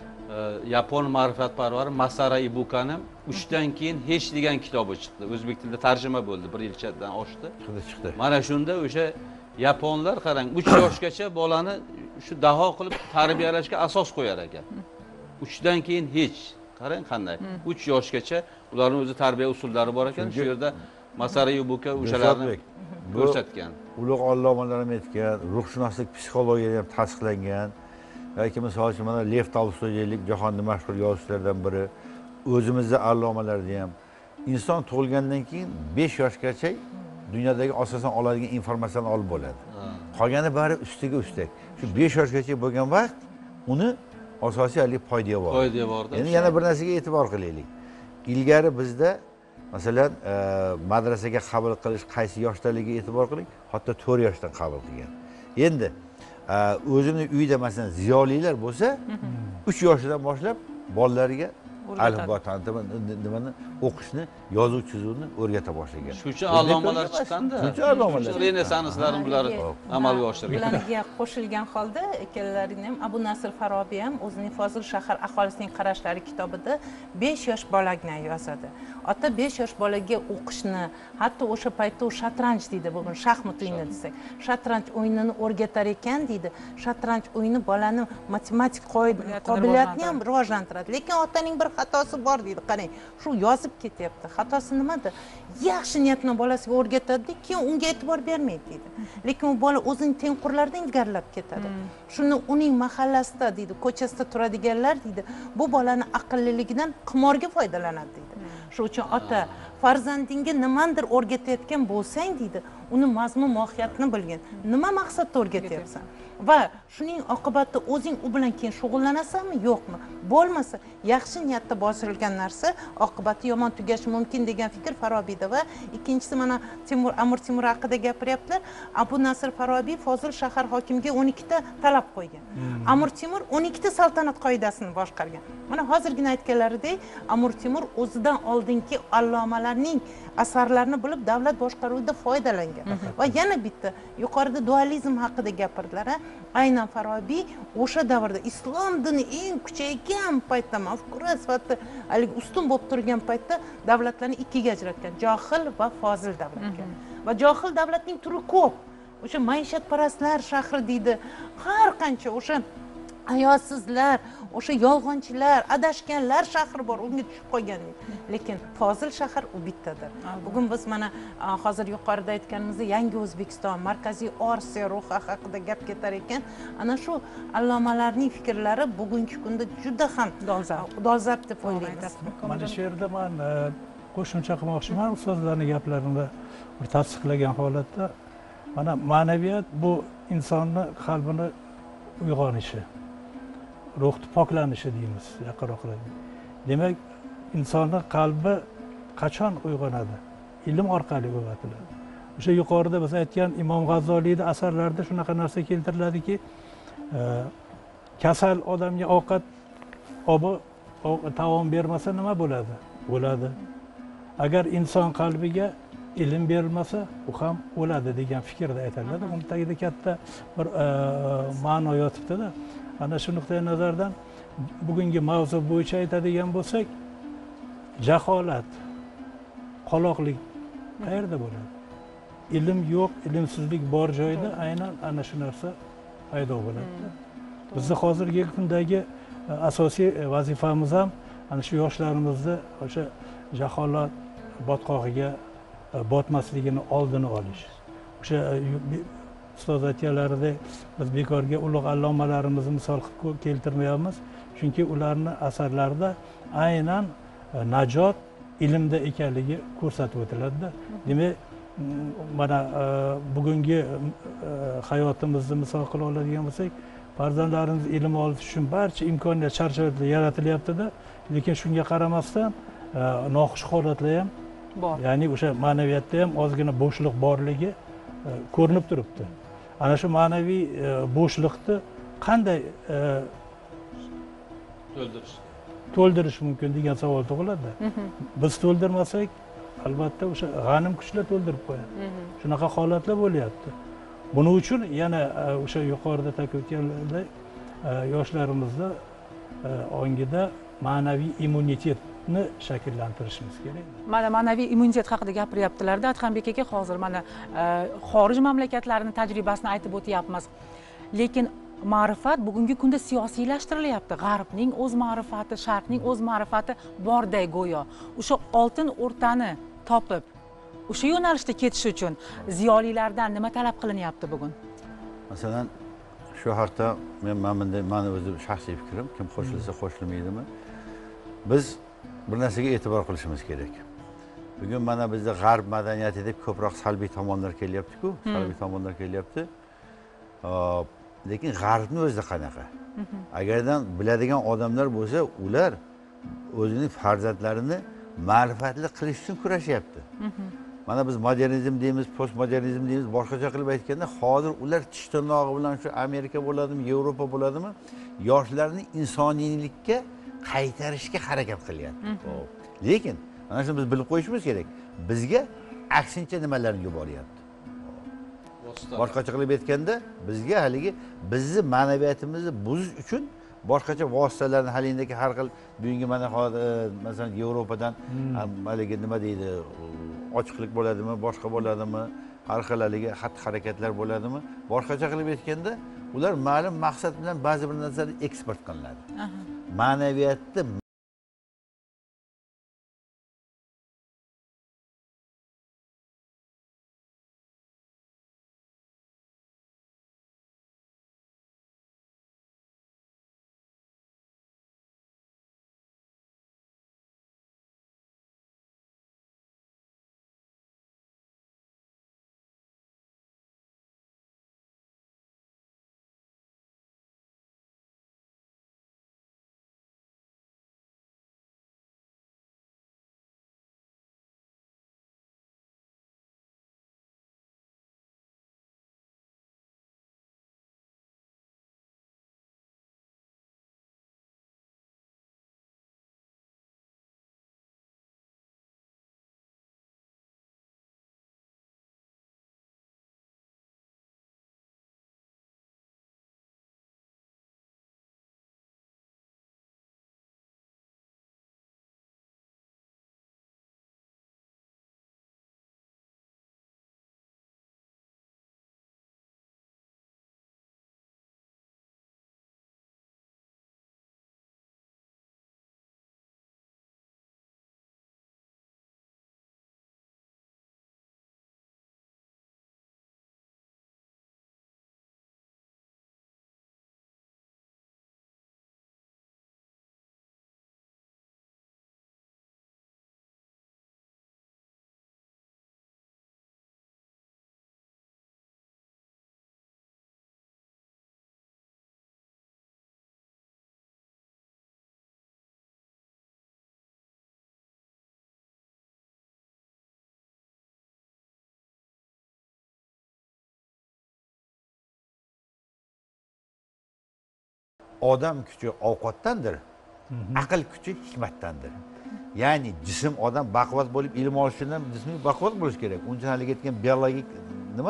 Speaker 6: Yapon ma'rifatparvari Masaru Ibukani uchdan keyin hech degan kitobi chiqdi. O'zbek tilida tarjima bo'ldi, bir yilchadan oshdi.
Speaker 3: Chiqdi, chiqdi.
Speaker 6: Mana shunda o'sha yaponlar qarang, uch yoshgacha bolani shu daho qilib tarbiyalashga asos qo'yar ekan. uchdan keyin hech. Qarang qanday. uch yoshgacha ularning o'zi tarbiya usullari bor ekan. Shu yerda Masariy buka o'shalarni
Speaker 3: Dilshodbek, bu
Speaker 6: ko'rsatgan.
Speaker 3: ulug' allomalar ham aytgan, ruhshunoslik psixologiyada ham tasdiqlangan. Yoki misol uchun mana Lev Tolstoydek jahonda mashhur yozuvchilardan biri, o'zimizda allomalarda ham inson tug'ilgandan keyin besh yoshgacha dunyodagi asosan oladigan informatsiyani olib bo'ladi. Qolgani bari ustiga ustak. Shu besh yoshgacha bo'lgan vaqt uni asosiy hali foydaya bor.
Speaker 6: Foydaya bordi.
Speaker 3: Endi yana bir narsaga e'tibor qilaylik. Ilgari bizda masalan madrasaga qabul qilish qaysi yoshdagiga e'tibor qiling, hatto to'rt yoshdan qabul qilgan. Endi o'zini uyida masalan ziyolilar bo'lsa, uch yoshidan boshlab bolalarga alifbo nimani o'qishni, yozuv chizuvni o'rgata boshlagan.
Speaker 6: Shu uchun allomalar chiqqanda.
Speaker 3: Shu uchun allomalar.
Speaker 6: Renessanslarni bular amalga oshirgan.
Speaker 4: Bularga qo'shilgan holda ikkalarini ham Abu Nasr Farobiy ham o'zining Fozil shahar aholisining qarashlari kitobida besh yosh bolagini yozadi. Ota besh yosh bolaga o'qishni, hatto o'sha paytda u shatranj deydi, bugun shaxmat o'yini desak, shatranj o'yinini o'rgatar ekan deydi. Shatranj o'yini bolani matematik qobiliyatini ham rivojlantiradi. Lekin otaning bir xatosi bor deydi. Qarang, shu yozib ketyapti. Xatosi nimada? Yaxshi niyat bilan bolasiga o'rgatadi, keyin unga e'tibor bermaydi deydi. Lekin u bola o'zining tengqurlaridan ilgarilab ketadi. Shuni uning mahallasida deydi, ko'chasida turadiganlar deydi, bu bolani aqlliligidan qimorga foydalanadi deydi. Shu uchun ota farzandingga nimadir o'rgatayotgan bo'lsang deydi, uni mazmun mohiyatini bilgin. Nima maqsadda o'rgatyapsan? Va shuning oqibatida o'zing u bilan keyin shug'ullanasanmi, yo'qmi? Bo'lmasa, yaxshi niyatda bosilgan narsa oqibati yomon tugashi mumkin degan fikr Farobiyda. Va ikkinchisi mana Timur Amir Temur haqida gapiryaptilar. Abu Nasr Farobiy Fozil shahar hokimiga o'n ikkita talab qo'ygan. Amir Temur o'n ikkita saltanat qoidasini boshqargan. Mana hozirgina aytganlaridek, Amir Temur o'zidan oldingi allomalarning asarlarini bilib davlat boshqaruvida foydalangan. Va yana bitta yuqorida dualizm haqida gapirdilar. Aynan Farobiy o'sha davrda islom dini eng kuchaygan paytda, mafkura sifatida hali ustun bo'lib turgan paytda davlatlarni ikkiga ajratgan, johil va fozil davlatga. Va johil davlatning turi ko'p. O'sha maishatparastlar shahri deydi. Har qancha o'sha hayosizlar, o'sha yolg'onchilar, adashganlar shahri bor, unga tushib qolgan. Lekin fozil shahar u bittadir. Bugun biz mana hozir yuqorida aytganimizdek yangi O'zbekiston, Markaziy Osiyo ruhi haqida gap ketar ekan, ana shu allomalarning fikrlari bugungi kunda juda ham dolzarb, dolzarb deb o'ylaymiz.
Speaker 5: Mana shu yerda men qo'shimcha qilmoqchiman, ustozlarning gaplarini bir tasdiqlagan holatda, mana ma'naviyat bu insonning qalbini uyg'onishi, ruhni poklanishi deymiz, yaqinroqlar. Demak, insonning qalbi qachon uyg'onadi? Ilm orqali uyg'otiladi. O'sha yuqorida biz aytgan Imom G'azzoliyning asarlarida shunaqa narsa keltiriladiki, kasal odamga ovqat obi taom bermasa nima bo'ladi? Bo'ladi. Agar inson qalbiga ilm berilmasa, u ham o'ladi degan fikrda aytiladi. Buni tagida katta bir ma'no yotibdi-da. Ana shu nuqtai nazardan bugungi mavzu bo'yicha aytadigan bo'lsak, jaholat, qoloqlik qayerda bo'ladi? Ilm yo'q, ilmsizlik bor joyda aynan ana shu narsa paydo bo'ladi. Bizda hozirgi kundagi asosiy vazifamiz ham ana shu yoshlarimizni o'sha jaholat botqog'iga botmasligini oldini olish. O'sha ustoz aytganlaridek biz bekorga ulug' allomalarimizni misol qilib keltirmayapmiz, chunki ularning asarlarida aynan najot ilmda ekanligi ko'rsatib o'tiladi. Demak, mana bugungi hayotimizni misol qila oladigan bo'lsak, farzandlarimiz ilm olish uchun barcha imkoniyat, sharoitlar yaratilyapti-da, lekin shunga qaramasdan noxush holatlar ham bor. Ya'ni o'sha ma'naviyatda ham ozgina bo'shliq borligi ko'rinib turibdi. Ana shu ma'naviy bo'shliqni qanday
Speaker 6: to'ldirish
Speaker 5: to'ldirish mumkin degan savol tug'iladi. Biz to'ldirmasak, albatta o'sha g'anim kuchlar to'ldirib qo'yadi. Shunaqa holatlar bo'lyapti. Buning uchun yana o'sha yuqorida ta'kidlanganday yoshlarimizni ongida ma'naviy immunitetni shakllantirishimiz kerak.
Speaker 1: Mana ma'naviy immunitet haqida gapiryaptilar-da, Adhambek aka, hozir mana xorij mamlakatlarining tajribasini aytib o'tyapmiz. Lekin ma'rifat bugungi kunda siyosiylashtiryapti. G'arbning o'z ma'rifati, Sharqning o'z ma'rifati borday go'yo. O'sha oltin o'rtani topib, o'sha yo'nalishda ketish uchun ziyolilardan nima talab qilinyapti bugun?
Speaker 3: Masalan, shu haqda men mana bunday mani o'zim shaxsiy fikrim, kim qo'shilsa qo'shilmaydimi? Biz bir narsaga e'tibor qilishimiz kerak. Bugun mana bizda g'arb madaniyatida ko'proq salbiy tomonlar kelyapti-ku, salbiy tomonlar kelyapti. Lekin g'arbni o'zida qanaqa? Agardan biladigan odamlar bo'lsa, ular o'zining farzandlarini ma'rifatli qilish uchun kurashyapti. Mana biz modernizm deymiz, postmodernizm deymiz, boshqacha qilib aytganda, hozir ular tish tirnog'i bilan shu Amerika bo'ladimi, Yevropa bo'ladimi, yoshlarni insoniylikka qaytarishga harakat qilyapti. Lekin mana shuni biz bilib qo'yishimiz kerak. Bizga aksincha nimalarni yuboryapti. Boshqacha qilib aytganda, bizga haligi bizni ma'naviyatimizni buzish uchun boshqacha vositalarni halindagi har xil bugungi mana hozir masalan Yevropadan haligi nima deydi, ochiqlik bo'ladimi, boshqa bo'ladimi, har xil haligi xatti-harakatlar bo'ladimi? Boshqacha qilib aytganda, ular ma'lum maqsad bilan ba'zi bir narsalar eksport qilinadi. Ma'naviyatni odam kuchi ovqatdandir, aql kuchi hikmatdandir. Ya'ni jism odam baquvvat bo'lib ilm olishdan jismi baquvvat bo'lish kerak. Uncha hali ketgan biologik nima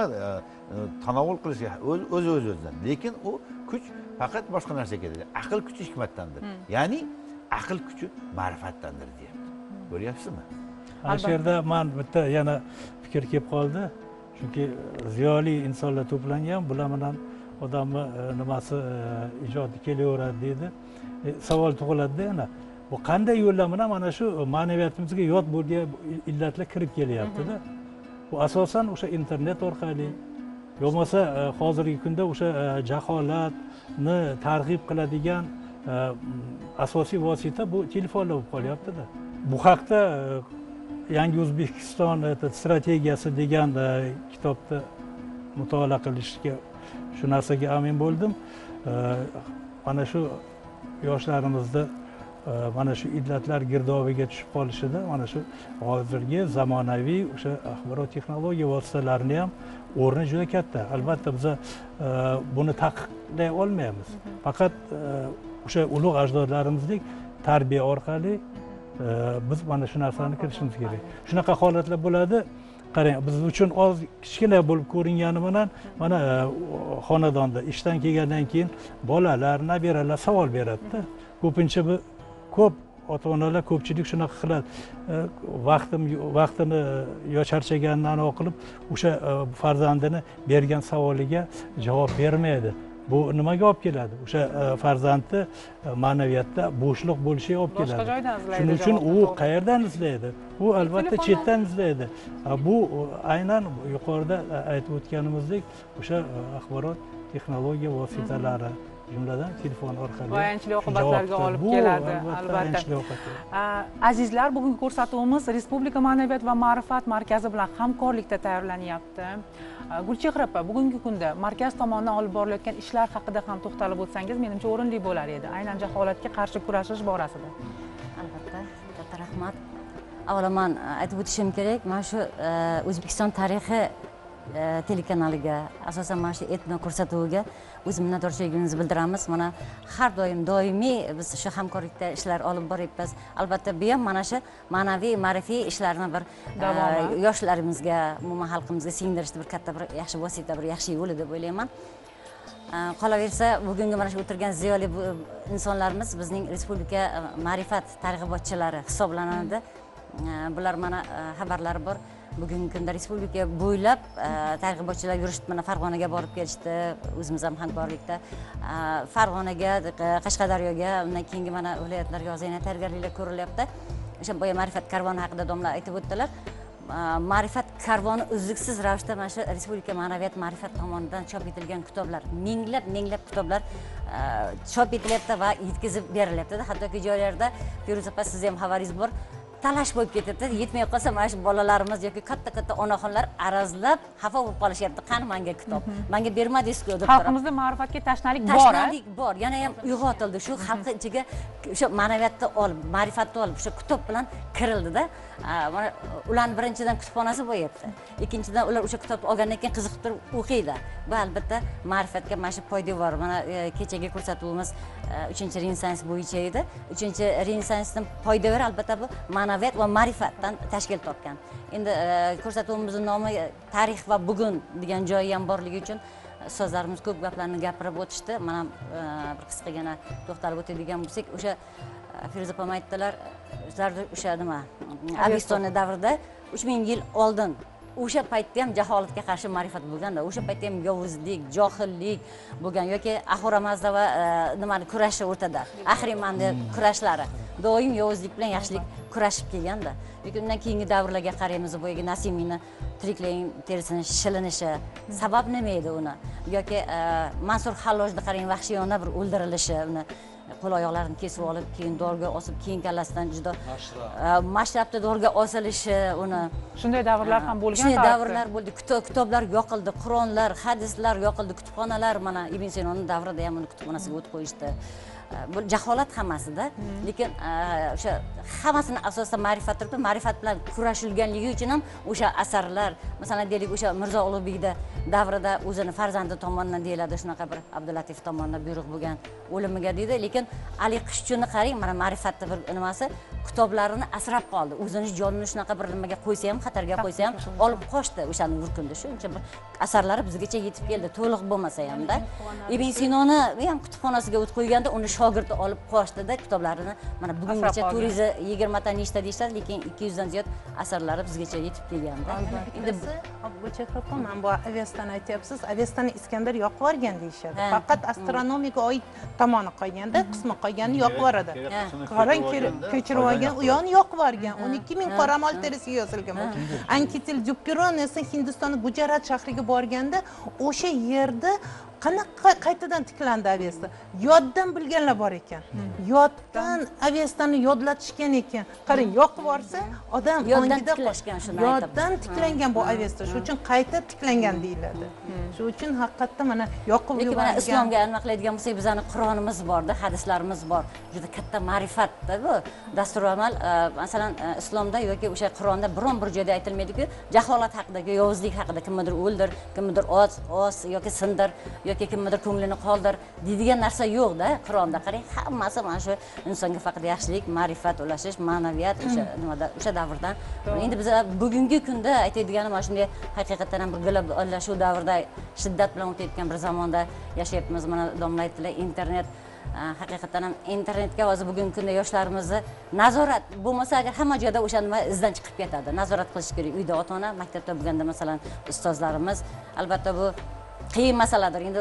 Speaker 3: tanovul qilish o'z o'z o'zidan. Lekin u kuch faqat boshqa narsa ketadi. Aql kuchi hikmatdandir. Ya'ni aql kuchi ma'rifatdandir deyapti. Ko'ryapsizmi?
Speaker 5: Ana shu yerda men bitta yana fikr kelib qoldi. Chunki ziyoli insonlar to'plangan, bular bilan odamni nimasi ijodi kelaveradi deydi. Savol tug'iladi-da yana. Bu qanday yo'llar bilan mana shu ma'naviyatimizga yod bo'lgan illatlar kirib kelyapti-da. Bu asosan o'sha internet orqali bo'lmasa hozirgi kunda o'sha jaholatni targ'ib qiladigan asosiy vosita bu telefonlar bo'lib qolyapti-da. Bu haqda Yangi O'zbekiston strategiyasi degan kitobni mutolaa qilishga shu narsaga amin bo'ldim. Mana shu yoshlarimizni mana shu illatlar girdobiga tushib qolishida mana shu hozirgi zamonaviy o'sha axborot texnologiya vositalarini ham o'rni juda katta. Albatta biz buni taqiqlay olmaymiz. Faqat o'sha ulug' ajdodlarimizdek tarbiya orqali biz mana shu narsalarni kirishimiz kerak. Shunaqa holatlar bo'ladi. Qarang, biz uchun oz kichkina bo'lib ko'ringani bilan mana xonadonda ishdan kelgandan keyin bolalar, nabiralar savol beradi-da. Ko'pincha bu ko'p ota-onalar ko'pchilik shunaqa qiladi. Vaqtim vaqtini yo charchaganini aniq qilib, o'sha farzandini bergan savoliga javob bermaydi. bu nimaga olib keladi? O'sha farzandni ma'naviyatda bo'shliq bo'lishiga olib keladi.
Speaker 1: Boshqa joydan izlaydi.
Speaker 5: Shuning uchun u qayerdan izlaydi? U albatta chetdan izlaydi. Bu aynan yuqorida aytib o'tganimizdek, o'sha axborot texnologiya vositalari, jumladan telefon orqali
Speaker 1: ayanchli oqibatlarga olib keladi, albatta. Azizlar, bugungi ko'rsatuvimiz Respublika Ma'naviyat va ma'rifat markazi bilan hamkorlikda tayyorlanyapti. Gulchehra opa, bugungi kunda markaz tomonidan olib borilayotgan ishlar haqida ham to'xtalib o'tsangiz, menimcha o'rinli bo'lar edi. Aynan jaholatga qarshi kurashish borasida.
Speaker 7: Albatta, katta rahmat. Avvalo men aytib o'tishim kerak, mana shu O'zbekiston tarixi telekanaliga, asosan mana shu etno ko'rsatuviga o'z minnatdorchiligimizni bildiramiz. Mana har doim doimiy biz shu hamkorlikda ishlar olib boryapmiz. Albatta bu ham mana shu ma'naviy, ma'rifiy ishlarni bir yoshlarimizga, umuman xalqimizga singdirishda bir katta bir yaxshi vosita, bir yaxshi yo'l deb o'ylayman. Qolaversa, bugungi mana shu o'tirgan ziyoli insonlarimiz bizning respublika ma'rifat targ'ibotchilari hisoblanadi. Bular mana xabarlari bor. Bugungi kunda respublika bo'ylab targ'ibotchilar yurishdi, mana Farg'onaga borib kelishdi, o'zimiz ham hamkorlikda. Farg'onaga, Qashqadaryoga, undan keyingi mana viloyatlarga yana tayyorgarliklar ko'rilyapti. O'sha boya ma'rifat karvoni haqida domla aytib o'tdilar. Ma'rifat karvoni uzluksiz ravishda mana shu respublika ma'naviyat ma'rifat tomonidan chop etilgan kitoblar, minglab minglab kitoblar chop etilyapti va yetkazib berilyapti. Hattoki joylarda Feruza opa, siz ham xabaringiz bor, talash bo'lib ketadi. Yetmay qolsa mana shu bolalarimiz yoki katta-katta onaxonlar arazlab xafa bo'lib qolishyapti. Qani menga kitob, menga bermadingiz-ku deb.
Speaker 1: Xalqimizda ma'rifatga tashnalik bor.
Speaker 7: Tashnalik bor. Yana ham uyg'otildi. Shu xalqi ichiga o'sha ma'naviyatni olib, ma'rifatni olib, o'sha kitob bilan kirildi-da. Mana ularning birinchidan kutubxonasi bo'lyapti. Ikkinchidan ular o'sha kitobni olgandan keyin qiziqib turib o'qiydi. Bu albatta ma'rifatga mana shu poydevor. Mana kechagi ko'rsatuvimiz uchinchi Renessans bo'yicha edi. uchinchi Renessansning poydevori albatta bu ma'naviyat va ma'rifatdan tashkil topgan. Endi ko'rsatuvimizning nomi tarix va bugun degan joyi ham borligi uchun ustozlarimiz ko'p gaplarni gapirib o'tishdi. Mana bir qisqagina to'xtalib o'tadigan bo'lsak, o'sha Feruza opam aytdilar, o'sha nima, Avestoniya davrida uch ming yil oldin o'sha paytda ham jaholatga qarshi ma'rifat bo'lganda, o'sha paytda ham yovuzlik, johillik bo'lgan yoki Ahura-Mazda va nimani kurashi o'rtada, Ahrimanni kurashlari doim yovuzlik bilan yaxshilik kurashib kelganda. Lekin undan keyingi davrlarga qaraymiz, boyagi Nasimiyni tiriklayin terisini shilinishi, sabab nima edi uni? Yoki Mansur Hallojni qarang, vahshiyona bir o'ldirilishi, uni qo'l oyoqlarini kesib olib, keyin dorga osib, keyin kallasidan juda mashrabda dorga osilishi, uni
Speaker 1: shunday davrlar ham bo'lgan.
Speaker 7: Shunday davrlar bo'ldi. Kitoblar yoqildi, Qur'onlar, hadislar yoqildi, kutubxonalar, mana Ibn Sinoning davrida ham uni kutubxonasiga o't qo'yishdi. Bu jaholat hammasida, lekin o'sha hammasini asosida ma'rifat turibdi. Ma'rifat bilan kurashilganligi uchun ham o'sha asarlar, masalan deylik, o'sha Mirzo Ulug'bekda davrida o'zini farzandi tomonidan deyiladi, shunaqa bir Abdulatif tomonidan buyruq bo'lgan o'limiga deydi. Lekin Ali Qishchuni qarang, mana ma'rifatni bir nimasi, kitoblarini asrab qoldi. O'zini jonini shunaqa bir nimaga qo'ysa ham, xatarga qo'ysa ham olib qochdi o'shaning bir kunda. Shuncha bir asarlari bizgacha yetib keldi, to'liq bo'lmasa ham-da. Ibn Sinoni ham kutubxonasiga o't qo'yganda uni shogirdi olib qochdida kitoblarini. Mana bugungacha turizm yigirma ta nechta deyishadi, lekin ikki yuz dan ziyod asarlari bizgacha yetib kelganda.
Speaker 4: Endi bu chehra men bu Avestani aytyapsiz. Avestani Iskandar yoqib yuborgan deyishadi. Faqat astronomiyaga oid tomoni qolganda, qismi qolgani yoqib yuboradi. Qarang, ko'chirib olgan, u yo'ni yoqib yuborgan. o'n ikki ming qoramol terisiga yozilgan. Ankitil Duperon esa Hindistonning Gujarat shahriga borganda, o'sha yerda qanaqa qaytadan tiklandi Avesta? Yoddan bilganlar bor ekan. Yoddan Avestani yodlatishgan ekan. Qarang, yoqib borsa, odam
Speaker 7: yoddan tiklashgan shuni aytib.
Speaker 4: Yoddan tiklangan bu Avesta. Shu uchun qayta tiklangan deyiladi. Shu uchun haqiqatda mana yoqib
Speaker 7: yuborgan. Lekin mana islomga aniqlaydigan bo'lsak, bizning Qur'onimiz borda, hadislarimiz bor. Juda katta ma'rifatda bu. Dasturamal, masalan, islomda yoki o'sha Qur'onda biron bir joyda aytilmaydi-ku, jaholat haqidagi, yovuzlik haqida kimnidir o'ldir, kimnidir os, os yoki sindir yoki kimnidir ko'nglini qoldir deydigan narsa yo'q-da. Qur'onda qarang, hammasi mana shu insonga faqat yaxshilik, ma'rifat ulashish, ma'naviyat o'sha nimada, o'sha davrdan. Endi biz bugungi kunda aytadiganim mana shunday haqiqatan ham bir globallashuv davrida shiddat bilan o'tayotgan bir zamonda yashayapmiz. Mana domla aytdilar, internet haqiqatan ham internetga hozir bugungi kunda yoshlarimizni nazorat bo'lmasa agar hamma joyda o'sha nima izdan chiqib ketadi. Nazorat qilish kerak. Uyda ota-ona, maktabda bo'lganda masalan ustozlarimiz, albatta bu qiyin masaladir. Endi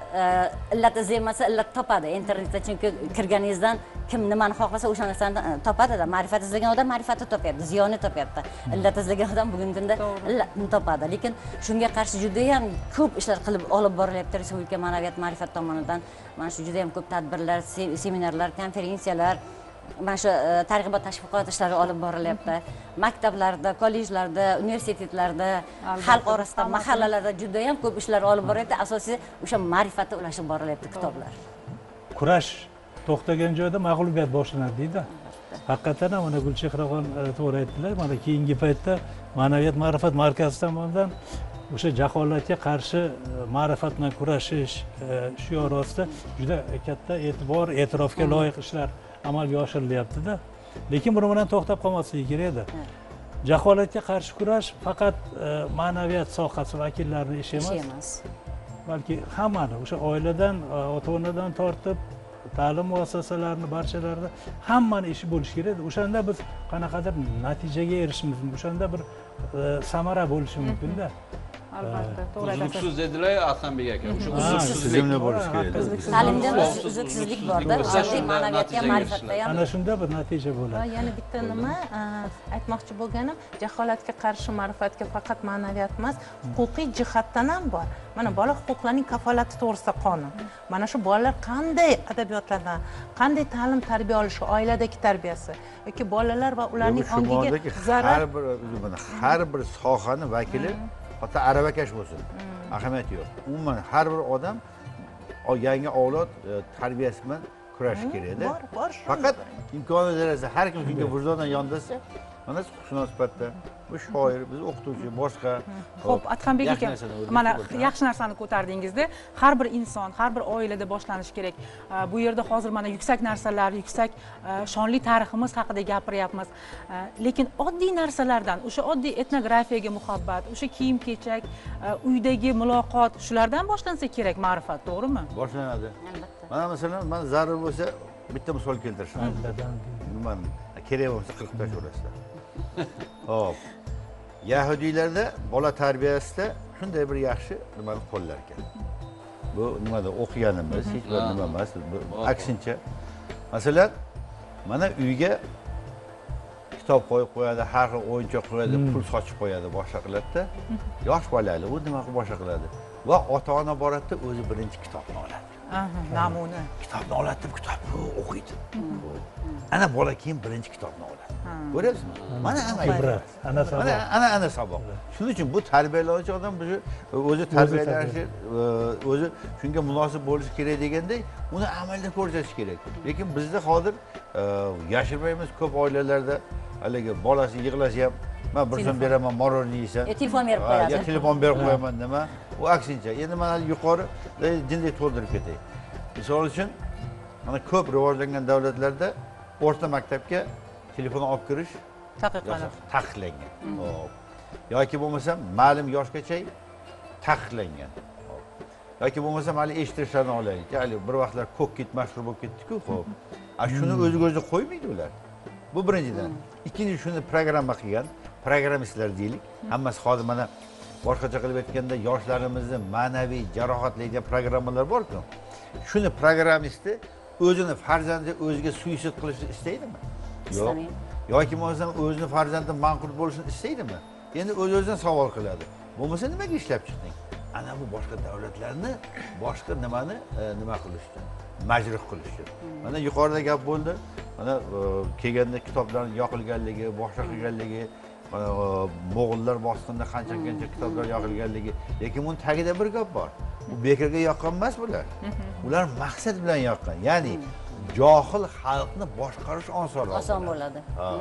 Speaker 7: illat izlamasa illat topadi. Internetda chunki kirganingizdan kim nimani xohlasa o'sha narsani topadi-da. Ma'rifat izlagan odam ma'rifatni topyapti, ziyonni topyapti. Illat izlagan odam bugungi kunda illatni topadi. Lekin shunga qarshi juda ham ko'p ishlar qilib olib borilyapti Respublika ma'naviyat ma'rifat tomonidan. Mana shu juda ham ko'p tadbirlar, seminarlar, konferensiyalar, mana shu targ'ibot tashviqot ishlari olib borilyapti. Maktablarda, kollejlarda, universitetlarda, xalq orasida, mahallalarda juda ham ko'p ishlar olib borilyapti. Asosiy o'sha ma'rifatga ulashib borilyapti kitoblar.
Speaker 5: Kurash to'xtagan joyda mag'lubiyat boshlanadi deydi. Haqiqatan ham mana Gulchehraxon to'g'ri aytdilar. Mana keyingi paytda Ma'naviyat ma'rifat markazi tomonidan o'sha jaholatga qarshi ma'rifat bilan kurashish shiori ostida juda katta e'tibor, e'tirofga loyiq ishlar amalga oshirilyapti-da. Lekin buni bilan to'xtab qolmasligi kerak edi. Jaholatga qarshi kurash faqat ma'naviyat sohasi vakillarini ishi emas. Balki hammani, o'sha oiladan, ota-onadan tortib ta'lim muassasalarini barchalarida hammani ishi bo'lishi kerak. O'shanda biz qanaqadir natijaga erishishimiz mumkin, o'shanda bir samara bo'lishi mumkin-da.
Speaker 1: Albatta, to'g'ri aytasiz.
Speaker 6: Uzluksiz dedilar Ahsanbek aka. O'sha uzluksizlik
Speaker 3: tizimli bo'lishi kerak.
Speaker 7: Ta'limda uzluksizlik borda, oddiy ma'naviyatga, ma'rifatda ham.
Speaker 5: Ana shunda bir natija
Speaker 4: Va
Speaker 5: bo'ladi.
Speaker 4: yana bitta nima aytmoqchi bo'lganim, jaholatga qarshi ma'rifatga faqat ma'naviyat emas, huquqiy jihatdan ham bor. Mana bola huquqlarining kafolati to'g'risida qonun. Mana shu bolalar qanday adabiyotlardan, qanday ta'lim tarbiya olishi, oiladagi tarbiyasi yoki bolalar va ularning ongiga zarar
Speaker 3: har bir har bir sohani vakili hatto aravakash bo'lsin, ahamiyati yo'q. Umuman har bir odam yangi avlod tarbiyasi bilan kurashish kerak-da. Faqat imkoni darajasida har kim shunga vijdonan yondasa, mana huquqshunos sifatida bu shoir, biz o'qituvchi, boshqa.
Speaker 1: Xo'p, Adhambek aka, mana yaxshi narsani ko'tardingizda, har bir inson, har bir oilada boshlanishi kerak. Bu yerda hozir mana yuksak narsalar, yuksak shonli tariximiz haqida gapiryapmiz. Lekin oddiy narsalardan, o'sha oddiy etnografiyaga muhabbat, o'sha kiyim-kechak, uydagi muloqot, shulardan boshlansa kerak ma'rifat, to'g'rimi?
Speaker 3: Boshlanadi. Mana masalan, men zarur bo'lsa bitta misol keltirishim. Men kerak bo'lsa qirq ta ko'rasizlar. Hop. Yahudiylarda bola tarbiyasida shunday bir yaxshi nimani qo'llar ekan. Bu nimada o'qiganimiz hech bir nima emas. Aksincha, masalan, mana uyga kitob qo'yib qo'yadi, har xil o'yinchoq qo'yadi, pul sochib qo'yadi, boshqa qiladi-da. Yosh bolali u nima qilib boshqa qiladi? Va ota-ona boradi, o'zi birinchi kitobni oladi.
Speaker 1: Aha, namuna.
Speaker 3: Kitobni oladi, kitobni o'qiydi. Ana bola keyin birinchi kitobni oladi. Ko'ryapsizmi? Mana ana
Speaker 5: ibrat, ana saboq.
Speaker 3: Mana ana ana saboq. Shuning uchun bu tarbiyalovchi odam o'zi tarbiyalanishi, o'zi shunga munosib bo'lishi kerak deganda, uni amalda ko'rsatish kerak. Lekin bizda hozir yashirmaymiz ko'p oilalarda haligi bolasi yig'lasa ham, "Men bir so'm beraman, moronni yeysan."
Speaker 7: Telefon berib qo'yadi.
Speaker 3: Ya telefon berib qo'yaman nima? U aksincha. Endi mana yuqori jinday to'ldirib ketay. Misol uchun, mana ko'p rivojlangan davlatlarda o'rta maktabga telefon olib kirish
Speaker 1: taqiqlanib
Speaker 3: taqiqlangan. Hop. Yoki bo'lmasa ma'lum yoshgacha taqiqlangan. Yoki bo'lmasa mali eshitishlarni olaylik. Hali bir vaqtlar ko'k-kit mashhur bo'lib ketdi-ku, xo'p. A shuni o'ziga o'zi qo'ymaydi ular. Bu birinchidan. Ikkinchi shuni programma qilgan, programmistlar deylik. Hammasi hozir mana boshqacha qilib aytganda yoshlarimizni ma'naviy jarohatlaydigan programmalar bor-ku. Shuni programmisti o'zini farzandi o'ziga suisid qilishni istaydimi? Yo'q. Yoki bo'lmasam o'zini farzandi manqurt bo'lishini istaydimi? Endi o'z-o'zidan savol qiladi. Bo'lmasa nimaga ishlab chiqding? Ana bu boshqa davlatlarni boshqa nimani nima qilishdi? Majruh qilishdi. Mana yuqorida gap bo'ldi. Mana kelganda kitoblarning yoqilganligi, boshqa qilganligi, mo'g'ullar bosqinida qancha-qancha kitoblar yoqilganligi, lekin uning tagida bir gap bor. Bu bekorga yoqqan emas bular. Ular maqsad bilan yoqqan. Ya'ni johil xalqni boshqarish osonroq.
Speaker 7: Oson bo'ladi.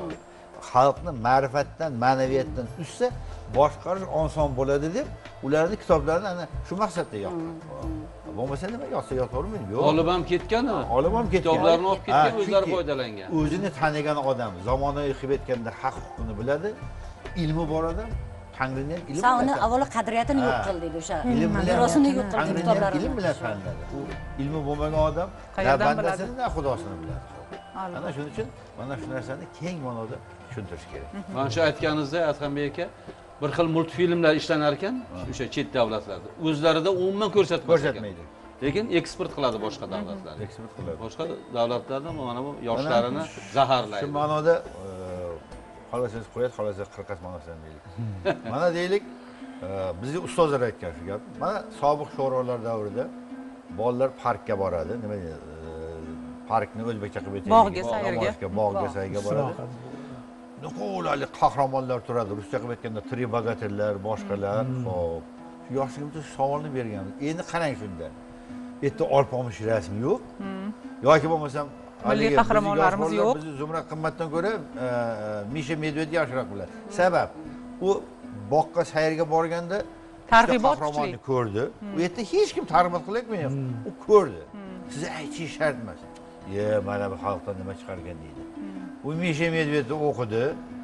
Speaker 3: Xalqni ma'rifatdan, ma'naviyatdan ustsa boshqarish oson bo'ladi deb ularning kitoblarini ana shu maqsadda yoqqan. Bo'lmasa nima yoqsa yotavermaydi. Yo'q.
Speaker 6: Olib ham ketgan-ku.
Speaker 3: Olib ham ketgan.
Speaker 6: Kitoblarni olib ketgan, o'zlari foydalangan.
Speaker 3: O'zini tanigan odam, zamonaviy qilib aytganda haq huquqini biladi, ilmi bor odam, Tangrining ilmi.
Speaker 7: Sa uni avvalo qadriyatini yo'q qil deydi o'sha. Merosini yo'q qildi kitoblarni.
Speaker 3: Ilm bilan taniladi. U ilmi bo'lmagan odam na bandasini, na xudosini biladi. Ana shuning uchun mana shu narsani keng ma'noda tushuntirish kerak.
Speaker 6: Mana shu aytganingizda Adhambek aka, bir xil multfilmlar ishlanar ekan o'sha chet davlatlarda. O'zlarida umuman ko'rsatmas ekan.
Speaker 3: Ko'rsatmaydi.
Speaker 6: Lekin eksport qiladi boshqa davlatlar.
Speaker 3: Eksport qiladi.
Speaker 6: Boshqa davlatlarda mana bu yoshlarini zaharlaydi.
Speaker 3: Shu ma'noda xolasangiz qo'yadi, xolasangiz qirqas ma'nosidan deylik. Mana deylik, bizga ustozlar aytgan shu gap. Mana sobiq sho'rolar davrida bolalar parkka boradi, nima deydi? Parkni o'zbekcha qilib aytaylik.
Speaker 1: Bog'ga, sayrga.
Speaker 3: Bog'ga, sayrga boradi. Nuqulali qahramonlar turadi. Ruscha qilib aytganda tri bogatellar, boshqalar. Xo'p. Shu yoshligimizda savolni berganmiz. Endi qarang shunda. Bu yerda Olpomish rasmi yo'q. Yoki bo'lmasam
Speaker 1: milliy qahramonlarimiz yo'q.
Speaker 3: Bizni Zumrad Qimmatdan ko'ra Misha Medved yaxshiroq biladi. Sabab u boqqa sayrga borganda
Speaker 1: targ'ibot
Speaker 3: qahramonni ko'rdi. U yerda hech kim targ'ibot qilayotmaydi. U ko'rdi. Siz aytishingiz shart emas. Ye, mana bu xalqdan nima chiqargan deydi. U Misha Medvedni o'qidi.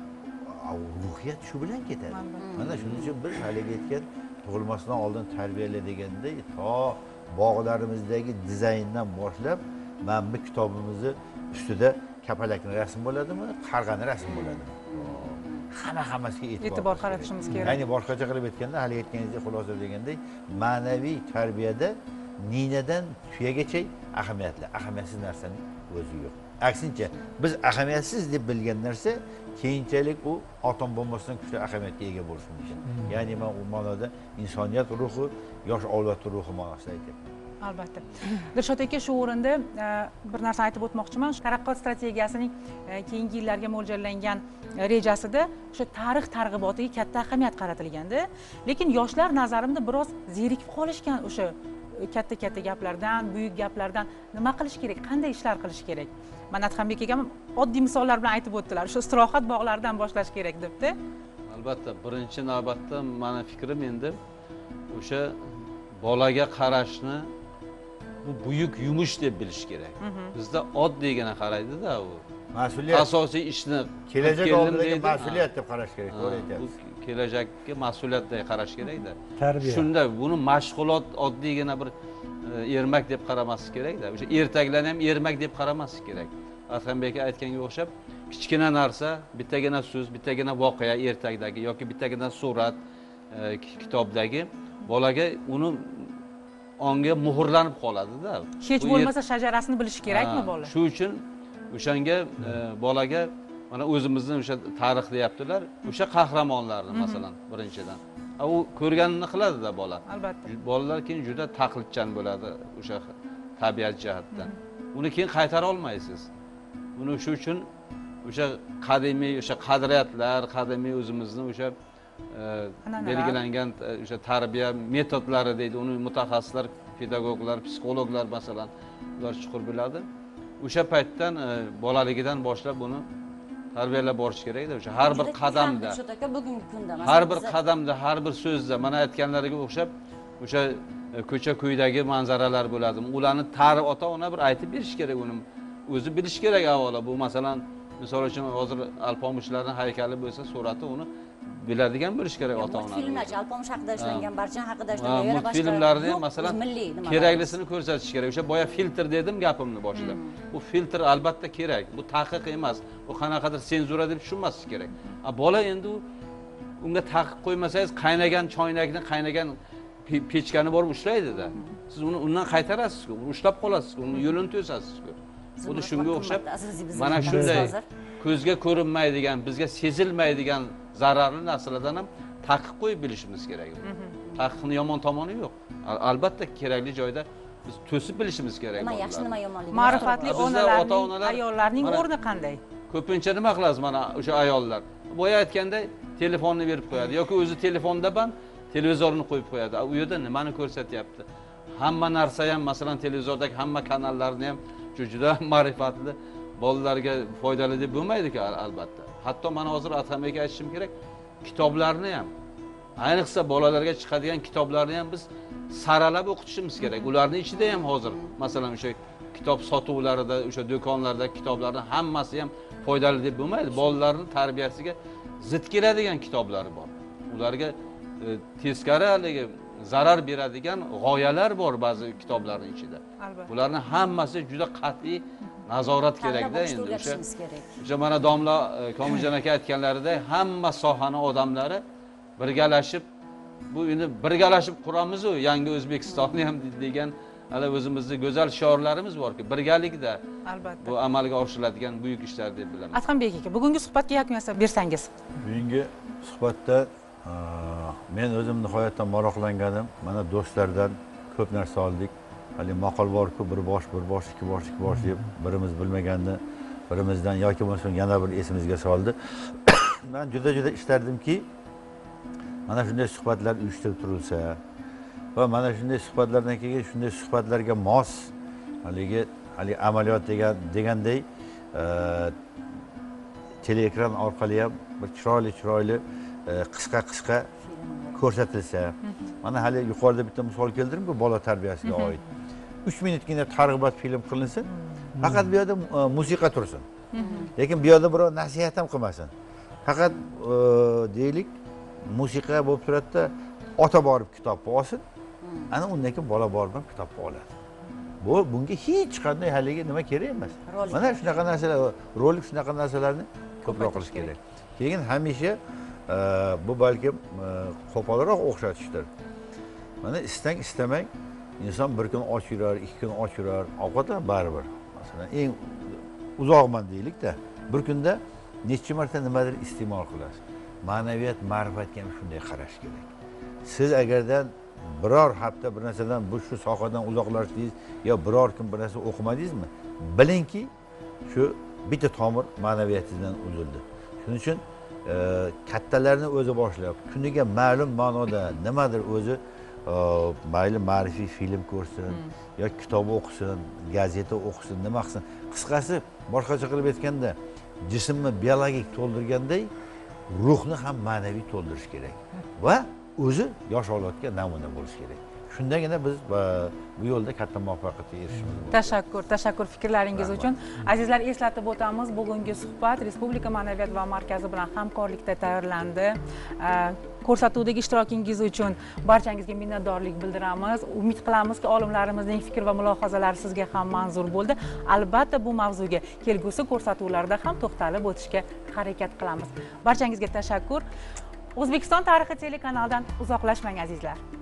Speaker 3: Ruhiyat shu bilan ketadi. Mana shuning uchun biz haliga aytgan tug'ilmasidan oldin tarbiyala deganda to bog'larimizdagi dizayndan boshlab mana bu kitobimizni ustida kapalakning rasmi bo'ladimi, qarg'ani rasmi bo'ladimi? Hamma hammasiga
Speaker 1: e'tibor qaratishimiz kerak.
Speaker 3: Ya'ni boshqacha qilib aytganda, hali aytganingizdek xulosa degandek, ma'naviy tarbiyada ninadan tuyagacha ahamiyatli, ahamiyatsiz narsaning o'zi yo'q. Aksincha, biz ahamiyatsiz deb bilgan narsa keyinchalik u otam bo'lmasdan kuchli ahamiyatga ega bo'lishi mumkin. Ya'ni men u ma'noda insoniyat ruhi, yosh avlod ruhi ma'nosida aytyapman.
Speaker 1: Albatta. Dilshod aka, shu o'rinda bir narsa aytib o'tmoqchiman. Taraqqiyot strategiyasining keyingi yillarga mo'ljallangan rejasida o'sha tarix targ'ibotiga katta ahamiyat qaratilganda, lekin yoshlar nazarimda biroz zerikib qolishgan o'sha katta-katta gaplardan, buyuk gaplardan nima qilish kerak, qanday ishlar qilish kerak? Mana Adhambek akam oddiy misollar bilan aytib o'tdilar. Shu istirohat bog'laridan boshlash kerak debdi.
Speaker 6: Albatta, birinchi navbatda meni fikrim endi o'sha bolaga qarashni bu buyuk yumush deb bilish kerak. Bizda oddiygina qaraydi-da u.
Speaker 3: Mas'uliyat.
Speaker 6: Asosiy ishni
Speaker 3: kelajak oldidagi mas'uliyat deb qarash kerak. To'g'ri aytyapsiz.
Speaker 6: Bu kelajakka mas'uliyatdek qarash kerak-da.
Speaker 5: Tarbiya.
Speaker 6: Shunda buni mashg'ulot oddiygina bir ermak deb qaramaslik kerak-da. O'sha ertaklarni ham ermak deb qaramaslik kerak. Adhambek aka aytganga o'xshab, kichkina narsa, bittagina so'z, bittagina voqea ertakdagi yoki bittagina surat kitobdagi bolaga uni onga muhrlanib qoladi-da.
Speaker 1: Hech bo'lmasa shajarasini bilish kerakmi bola?
Speaker 6: Shu uchun o'shanga bolaga mana o'zimizning o'sha tarix deyaptilar, o'sha qahramonlarni masalan birinchidan. U ko'rganini qiladi-da bola.
Speaker 1: Albatta.
Speaker 6: Bolalar keyin juda taqlidchan bo'ladi o'sha tabiat jihatdan. Uni keyin qaytara olmaysiz. Buni shu uchun o'sha qadimiy o'sha qadriyatlar, qadimiy o'zimizning o'sha belgilangan o'sha tarbiya metodlari deydi, uni mutaxassislar, pedagoglar, psixologlar masalan ular chuqur biladi. O'sha paytdan bolaligidan boshlab buni tarbiyalab borish kerak-da. O'sha har bir qadamda,
Speaker 7: bugungi kunda
Speaker 6: har bir qadamda, har bir so'zda mana aytganlariga o'xshab o'sha ko'cha ko'ydagi manzaralar bo'ladi. Ularni tarix ota-ona bir aytib berish kerak, uni o'zi bilish kerak avvalo. Bu masalan, misol uchun hozir alpomishlarning haykali bo'lsa, surati uni biladigan bo'lish kerak ota-ona.
Speaker 7: Filmlar, alpomish haqida ishlangan, barcha haqida ishlangan, yana boshqa
Speaker 6: filmlarni masalan keraklisini ko'rsatish kerak. O'sha boya filtr dedim gapimni boshida. Bu filtr albatta kerak. Bu taqiq emas. Bu qanaqadir senzura deb tushunmaslik kerak. A bola endi unga taqiq qo'ymasangiz, qaynagan choynakni, qaynagan pechkani borib ushlaydi-da. Siz uni undan qaytarasiz-ku, uni ushlab qolasiz-ku, uni yo'lini to'sasiz-ku. Buni shunga o'xshab mana shunday ko'zga ko'rinmaydigan, bizga sezilmaydigan zararli narsalardan ham taqiq qo'yib bilishimiz kerak. Taqiqning yomon tomoni yo'q. Albatta kerakli joyda biz to'sib bilishimiz kerak.
Speaker 7: Nima yaxshi, nima yomonligi.
Speaker 1: Ma'rifatli onalarning, ayollarning o'rni qanday?
Speaker 6: Ko'pincha nima qilamiz mana o'sha ayollar? Boya aytganday telefonni berib qo'yadi yoki o'zi telefonda band televizorni qo'yib qo'yadi. U yerda nimani ko'rsatyapti? Hamma narsa ham masalan televizordagi hamma kanallarni ham juda ma'rifatli bolalarga foydali deb bo'lmaydi-ku albatta. Hatto mana hozir Adhambek aka aytishim kerak, kitoblarni ham, ayniqsa bolalarga chiqadigan kitoblarni ham biz saralab o'qitishimiz kerak. Ularning ichida ham hozir masalan o'sha kitob sotuvlarida, o'sha do'konlarda kitoblarning hammasi ham foydali deb bo'lmaydi. Bolalarning tarbiyasiga zid keladigan kitoblar bor. Ularga teskari haligi zarar beradigan g'oyalar bor ba'zi kitoblarning ichida. Bularning hammasi juda qat'iy nazorat kerak-da endi o'sha. O'sha mana domla Komiljon aka aytganlaridek hamma sohani odamlari birgalashib bu endi birgalashib quramiz-ku yangi O'zbekistonni ham degan hali o'zimizning go'zal shiorlarimiz borki, birgalikda
Speaker 1: albatta
Speaker 6: bu amalga oshiriladigan buyuk ishlar deb bilaman.
Speaker 1: Adhambek aka, bugungi suhbatga yakun yasab bersangiz.
Speaker 3: Bugungi suhbatda men o'zim nihoyatda maroqlanganim. Mana do'stlardan ko'p narsa oldik. Hali maqol bor-ku, bir bosh, bir bosh, ikki bosh, ikki bosh deb birimiz bilmaganni birimizdan yoki bo'lmasa yana bir esimizga soldi. Men juda-juda istardimki, mana shunday suhbatlar uyushtirib turilsa va mana shunday suhbatlardan keyin shunday suhbatlarga mos haligi hali amaliyot degan deganday teleekran orqali ham bir chiroyli chiroyli qisqa qisqa ko'rsatilsa, mana hali yuqorida bitta misol keltirdim-ku bola tarbiyasiga oid. uch minutgina targ'ibot film qilinsin, faqat bu yerda musiqa tursin. Lekin bu yerda birov nasihat ham qilmasin. Faqat deylik musiqa bo'lib turadi-da, ota borib kitobni olsin, ana undan keyin bola borib ham kitobni oladi. Bu bunga hech qanday haligi nima kerak emas. Mana shunaqa narsalar, rolik shunaqa narsalarni ko'proq qilish kerak. Keyin hamisha bu balkim qo'polroq o'xshatishdir. Mana istang istamang inson bir kun och yurar, ikki kun och yurar, ovqatlar baribir. Masalan, eng uzoqman deylik-da, bir kunda necha marta nimadir iste'mol qilasiz. Ma'naviyat, ma'rifatga ham shunday qarash kerak. Siz agardan biror hafta bir narsadan bu shu sohadan uzoqlashdingiz yo biror kun bir narsa o'qimadingizmi, bilingki, shu bitta tomir ma'naviyatingizdan uzildi. Shuning uchun kattalarni o'zi boshlab, kuniga ma'lum ma'noda nimadir o'zi mayli ma'rifiy film ko'rsin, yoki kitob o'qisin, gazeta o'qisin, nima qilsin. Qisqasi, boshqacha qilib aytganda, jismni biologik to'ldirganday, ruhni ham ma'naviy to'ldirish kerak va o'zi yosh avlodga namuna bo'lish kerak. Shundagina biz bu yo'lda katta muvaffaqiyatga erishishimiz mumkin.
Speaker 1: Tashakkur, tashakkur fikrlaringiz uchun. Azizlar, eslatib o'tamiz, bugungi suhbat Respublika Ma'naviyat va markazi bilan hamkorlikda tayyorlandi. Ko'rsatuvdagi ishtirokingiz uchun barchangizga minnatdorlik bildiramiz. Umid qilamizki, olimlarimizning fikr va mulohazalari sizga ham manzur bo'ldi. Albatta, bu mavzuga kelgusi ko'rsatuvlarda ham to'xtalib o'tishga harakat qilamiz. Barchangizga tashakkur. O'zbekiston tarixi telekanalidan uzoqlashmang azizlar.